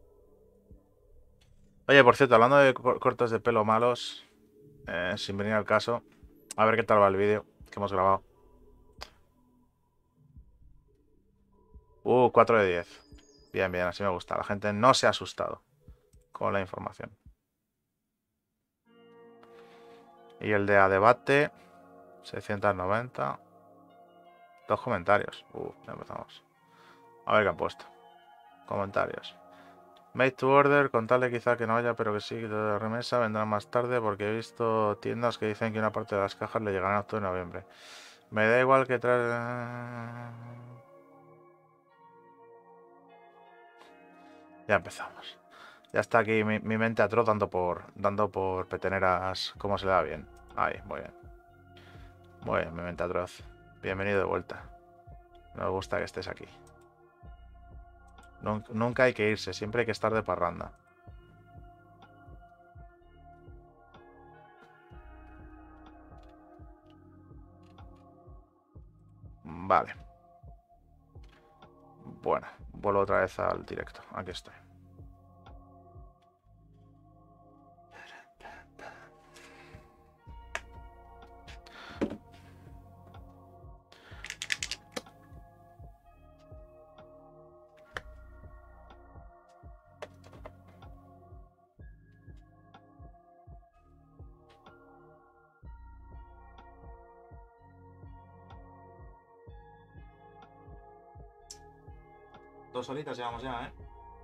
Oye, por cierto, hablando de cortes de pelo malos, eh, sin venir al caso, a ver qué tal va el vídeo que hemos grabado. Uh, cuatro de diez. Bien, bien, así me gusta. La gente no se ha asustado con la información. Y el de a debate, seiscientos noventa. Dos comentarios. Uh, ya empezamos. A ver qué han puesto. Comentarios. Made to order, contarle quizá que no haya, pero que sí, que de remesa vendrán más tarde porque he visto tiendas que dicen que una parte de las cajas le llegarán en octubre y noviembre. Me da igual que trae... Ya empezamos. Ya está aquí mi, mi mente atroz dando por, dando por peteneras como se le da bien. Ahí, muy bien. Muy bien, mi mente atroz. Bienvenido de vuelta. Me gusta que estés aquí. Nunca hay que irse, siempre hay que estar de parranda. Vale. Bueno, vuelvo otra vez al directo. Aquí estoy. Dos horitas llevamos ya, ¿eh?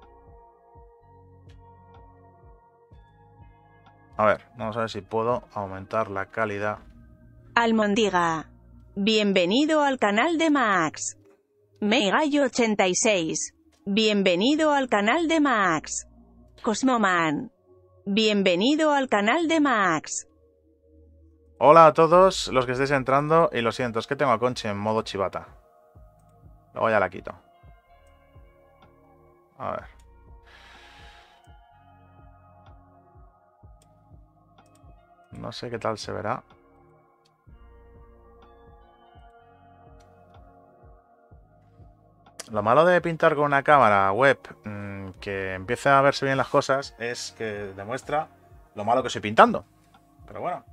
A ver, vamos a ver si puedo aumentar la calidad. Almondiga. Bienvenido al canal de Max. Meigallo ochenta y seis. Bienvenido al canal de Max. Cosmoman. Bienvenido al canal de Max. Hola a todos los que estéis entrando. Y lo siento, es que tengo a Conchi en modo chivata. Luego ya la quito. A ver. No sé qué tal se verá. Lo malo de pintar con una cámara web mmm, que empiece a verse bien las cosas es que demuestra lo malo que estoy pintando. Pero bueno.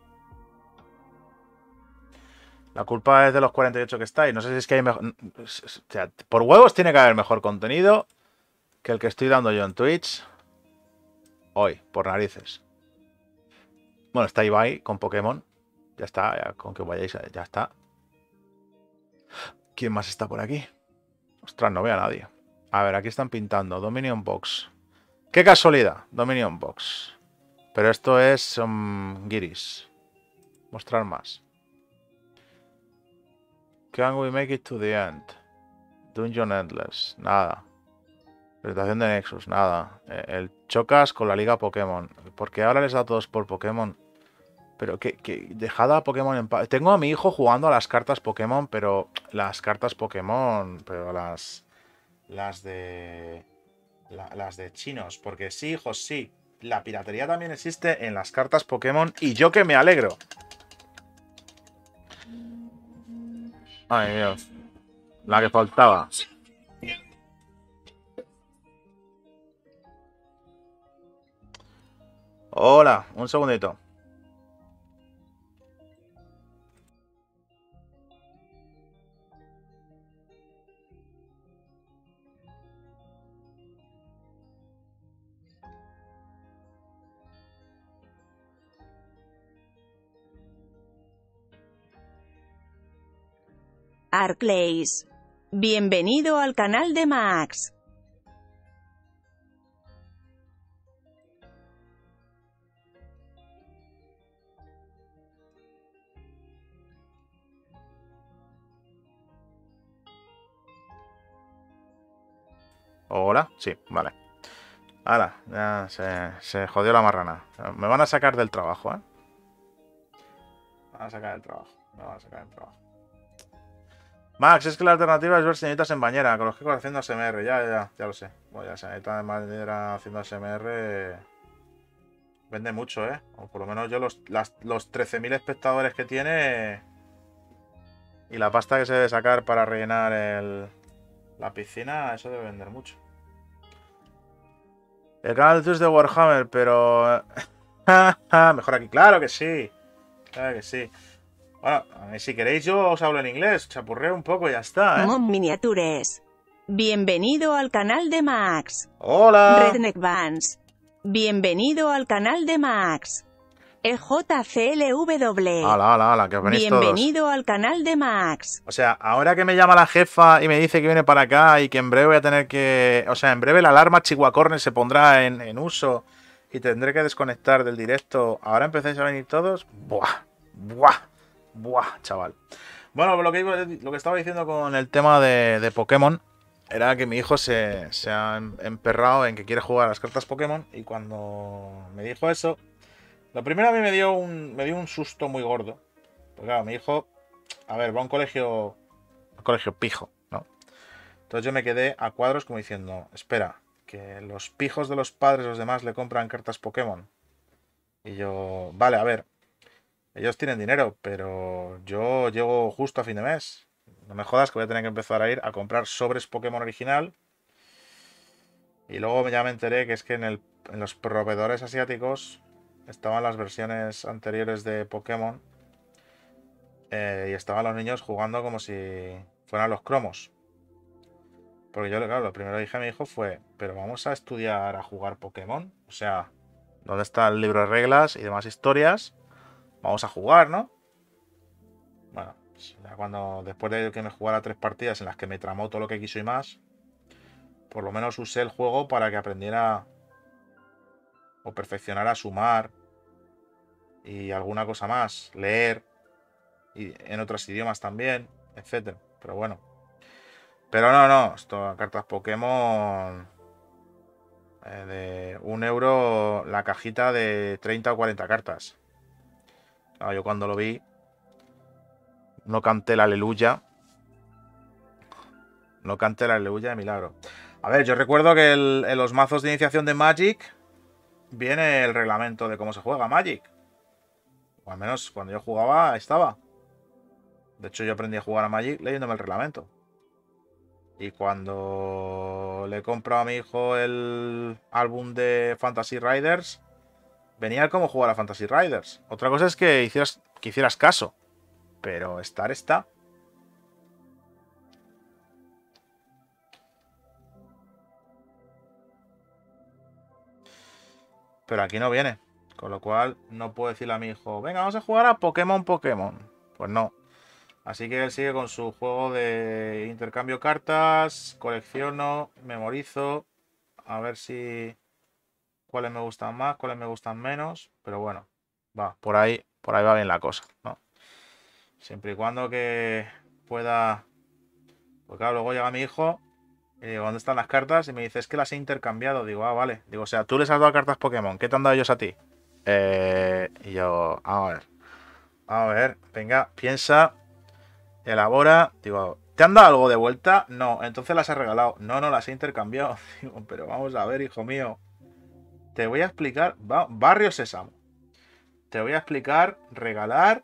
La culpa es de los cuarenta y ocho que estáis. No sé si es que hay mejor... O sea, por huevos tiene que haber mejor contenido que el que estoy dando yo en Twitch. Hoy, por narices. Bueno, está Ibai con Pokémon. Ya está, ya, con que vayáis, ya está. ¿Quién más está por aquí? Ostras, no veo a nadie. A ver, aquí están pintando. Dominion Box. ¡Qué casualidad! Dominion Box. Pero esto es um, Giris. Mostrar más. Can we make it to the end? Dungeon Endless. Nada. Presentación de Nexus. Nada. El chocas con la liga Pokémon. Porque ahora les da todos por Pokémon. Pero que, que dejad a Pokémon en paz. Tengo a mi hijo jugando a las cartas Pokémon, pero las cartas Pokémon, pero las las de la, las de chinos, porque sí, hijos, sí, la piratería también existe en las cartas Pokémon y yo que me alegro. Ay, Dios, la que faltaba. Hola, un segundito. Arclays. Bienvenido al canal de Max. Hola, sí, vale. Ahora, ya se, se jodió la marrana. Me van a sacar del trabajo, ¿eh? Me van a sacar del trabajo. Me van a sacar del trabajo. Max, es que la alternativa es ver señoritas en bañera, con los que haciendo A S M R. Ya, ya, ya lo sé. Bueno, ya señorita en bañera haciendo A S M R vende mucho, ¿eh? O por lo menos yo los, las, los trece mil espectadores que tiene y la pasta que se debe sacar para rellenar el, la piscina, eso debe vender mucho. El canal de Twitch de Warhammer, pero... mejor aquí, claro que sí. Claro que sí. Bueno, si queréis yo os hablo en inglés, chapurreo un poco y ya está, ¿eh? Mom Miniatures. Bienvenido al canal de Max. Hola. Redneck Vans. Bienvenido al canal de Max. E J C L W. Hola, hola, hola, que os venís todos. Bienvenido al canal de Max. O sea, ahora que me llama la jefa y me dice que viene para acá y que en breve voy a tener que... O sea, en breve la alarma Chihuahua Corner se pondrá en, en uso y tendré que desconectar del directo. ¿Ahora empezáis a venir todos? Buah, buah, buah, chaval. Bueno, lo que, iba, lo que estaba diciendo con el tema de, de Pokémon era que mi hijo se, se ha emperrado en que quiere jugar a las cartas Pokémon y cuando me dijo eso... Lo primero a mí me dio un, me dio un susto muy gordo. Porque claro, mi hijo A ver, va a un colegio... Un colegio pijo, ¿no? Entonces yo me quedé a cuadros como diciendo, espera, que los pijos de los padres, los demás, le compran cartas Pokémon. Y yo, vale, a ver, ellos tienen dinero, pero yo llego justo a fin de mes. No me jodas que voy a tener que empezar a ir a comprar sobres Pokémon original. Y luego ya me enteré que es que en, el, en los proveedores asiáticos estaban las versiones anteriores de Pokémon. Eh, y estaban los niños jugando como si fueran los cromos. Porque yo, claro, lo primero que dije a mi hijo fue, pero vamos a estudiar a jugar Pokémon. O sea, ¿dónde está el libro de reglas y demás historias? Vamos a jugar, ¿no? Bueno, pues ya cuando, después de que me jugara tres partidas en las que me tramó todo lo que quiso y más, por lo menos usé el juego para que aprendiera o perfeccionara a sumar y alguna cosa más, leer y en otros idiomas también, etcétera. Pero bueno. Pero no, no, esto cartas Pokémon eh, de un euro la cajita de treinta o cuarenta cartas. Claro, yo cuando lo vi no canté la aleluya. No canté la aleluya de milagro. A ver, yo recuerdo que el, en los mazos de iniciación de Magic viene el reglamento de cómo se juega Magic. O al menos cuando yo jugaba estaba. De hecho, yo aprendí a jugar a Magic leyéndome el reglamento. Y cuando le compro a mi hijo el álbum de Fantasy Riders, venía cómo jugar a Fantasy Riders. Otra cosa es que hicieras, que hicieras caso. Pero estar está. Pero aquí no viene. Con lo cual no puedo decirle a mi hijo, venga, vamos a jugar a Pokémon Pokémon. Pues no. Así que él sigue con su juego de intercambio cartas, colecciono, memorizo, a ver si cuáles me gustan más, cuáles me gustan menos, pero bueno, va, por ahí, por ahí va bien la cosa, ¿no? Siempre y cuando que pueda, pues claro, luego llega mi hijo y digo, ¿dónde están las cartas? Y me dice, es que las he intercambiado. Digo, ah, vale. Digo, o sea, tú les has dado cartas Pokémon, ¿qué te han dado ellos a ti? Eh, y yo, a ver, a ver, venga, piensa. Elabora, digo, ¿te han dado algo de vuelta? No, entonces las has regalado. No, no, las he intercambiado. Digo, pero vamos a ver, hijo mío. Te voy a explicar. Va, Barrio Sésamo. Te voy a explicar regalar,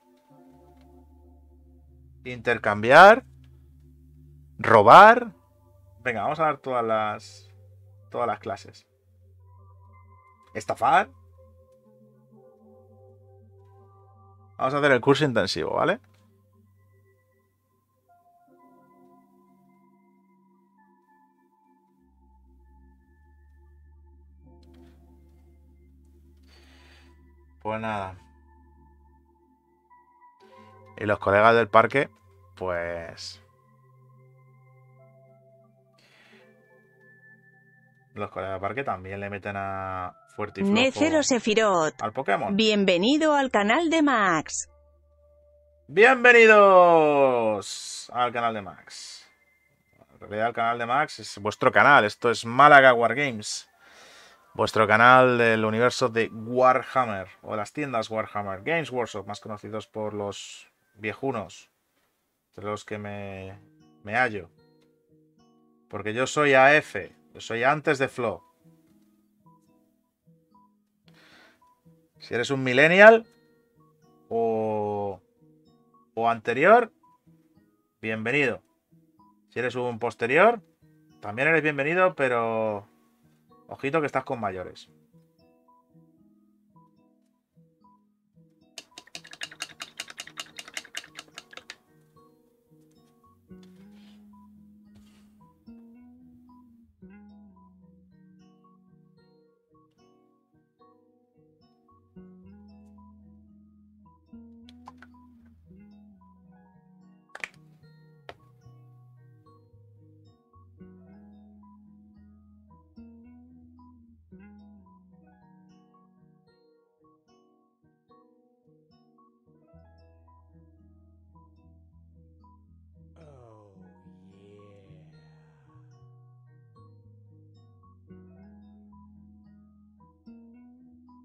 intercambiar, robar. Venga, vamos a dar todas las. Todas las clases. Estafar. Vamos a hacer el curso intensivo, ¿vale? Pues nada. Y los colegas del parque, pues... Los colegas del parque también le meten a fuerte y flojo Necero Sephiroth. al Pokémon. Bienvenido al canal de Max. Bienvenidos al canal de Max. En realidad el canal de Max es vuestro canal. Esto es Málaga Wargames. Vuestro canal del universo de Warhammer. O de las tiendas Warhammer. Games Workshop, más conocidos por los viejunos. De los que me, me hallo. Porque yo soy A F. Yo soy antes de Flo. Si eres un millennial o, o anterior, bienvenido. Si eres un posterior, también eres bienvenido, pero ojito que estás con mayores.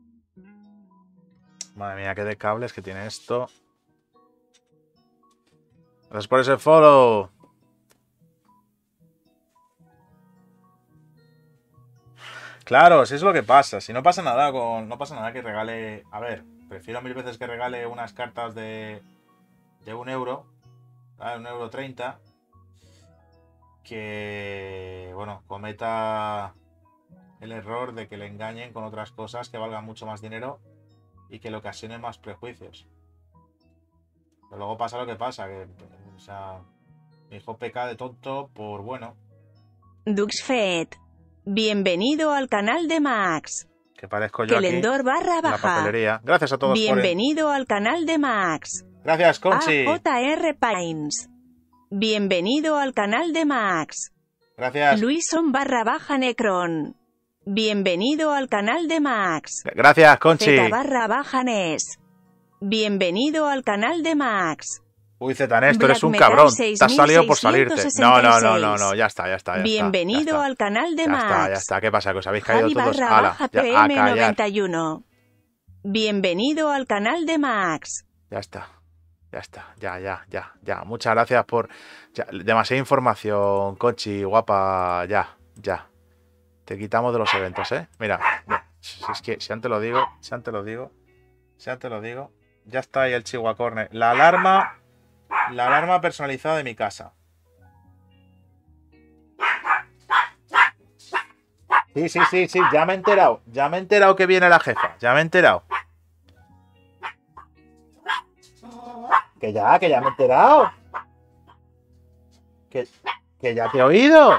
Madre mía, qué de cables que tiene esto. Gracias por ese follow. Claro, si es lo que pasa. Si no pasa nada con. No pasa nada que regale. A ver, prefiero mil veces que regale unas cartas de. De un euro. ¿Vale? Un euro treinta. Que. Bueno, cometa el error de que le engañen con otras cosas que valgan mucho más dinero y que le ocasionen más prejuicios. Pero luego pasa lo que pasa, que, o sea, mi hijo peca de tonto por bueno. Duxfed. Bienvenido al canal de Max. Que parezco yo Kelendor aquí barra en la baja. papelería. Gracias a todos Bienvenido por el... al canal de Max. Gracias, Conchi. A J R Pines. Bienvenido al canal de Max. Gracias. Luison barra baja Necron. Bienvenido al canal de Max. Gracias, Conchi. Z barra baja Nes. Bienvenido al canal de Max. Uy, Zetanes, tú Black eres un Metal cabrón. Te has salido por salirte. No, no, no, no, seis. no. Ya está, ya está. Ya Bienvenido está, ya está. al canal de Ya Max. está, ya está. ¿Qué pasa? Que os habéis caído Javi todos. barra Ala, baja ya, P a M callar. noventa y uno. Bienvenido al canal de Max. Ya está. Ya está. Ya, ya, ya, ya. Muchas gracias por... Ya, demasiada información, Conchi, guapa. Ya, ya. Te quitamos de los eventos, ¿eh? Mira. Si es que, si antes lo digo, si antes lo digo, si antes lo digo. Ya está ahí el Chihuahua Corner. La alarma... La alarma personalizada de mi casa. Sí, sí, sí, sí, ya me he enterado. Ya me he enterado que viene la jefa. Ya me he enterado. Que ya, que ya me he enterado. Que, que ya te he oído.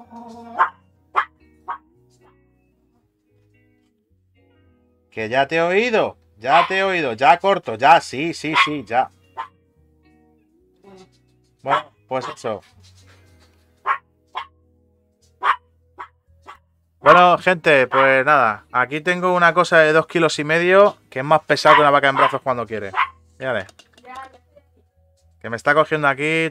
Que ya te he oído. Ya te he oído. Ya corto. Ya, sí, sí, sí, ya. Bueno, pues eso. Bueno, gente, pues nada. Aquí tengo una cosa de dos kilos y medio que es más pesado que una vaca en brazos cuando quiere. Mírale. Que me está cogiendo aquí.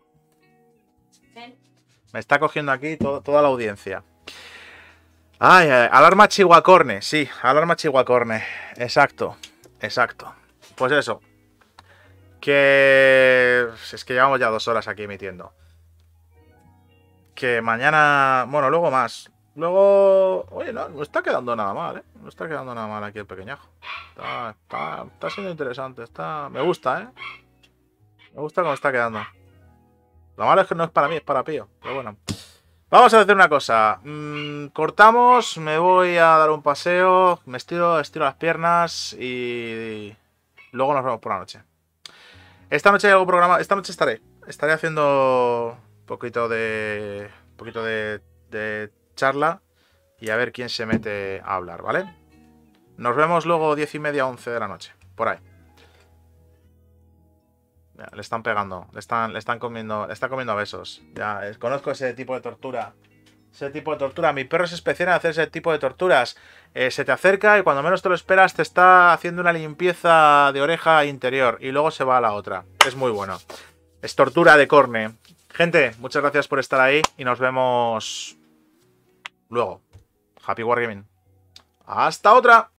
Me está cogiendo aquí todo, toda la audiencia. Ay, ay, alarma chihuacorne. Sí, alarma chihuacorne. Exacto, exacto. Pues eso. Que... Es que llevamos ya dos horas aquí emitiendo. Que mañana... Bueno, luego más. Luego... Oye, no, no está quedando nada mal, ¿eh? No está quedando nada mal aquí el pequeñajo. Está, está, está siendo interesante. Está... Me gusta, ¿eh? Me gusta cómo está quedando. Lo malo es que no es para mí, es para Pío. Pero bueno. Vamos a hacer una cosa. Mm, cortamos, me voy a dar un paseo. Me estiro, estiro las piernas y... Luego nos vemos por la noche. Esta noche hay algo programado. Esta noche estaré. Estaré haciendo un poquito de. Un poquito de, de charla. Y a ver quién se mete a hablar, ¿vale? Nos vemos luego diez y media, once de la noche. Por ahí. Ya, le están pegando. Le están, le están comiendo. Le están comiendo besos. Ya, eh, conozco ese tipo de tortura. Ese tipo de tortura. Mi perro es especial en hacer ese tipo de torturas. Eh, se te acerca y cuando menos te lo esperas te está haciendo una limpieza de oreja interior y luego se va a la otra. Es muy bueno. Es tortura de corne. Gente, muchas gracias por estar ahí y nos vemos luego. Happy Wargaming. ¡Hasta otra!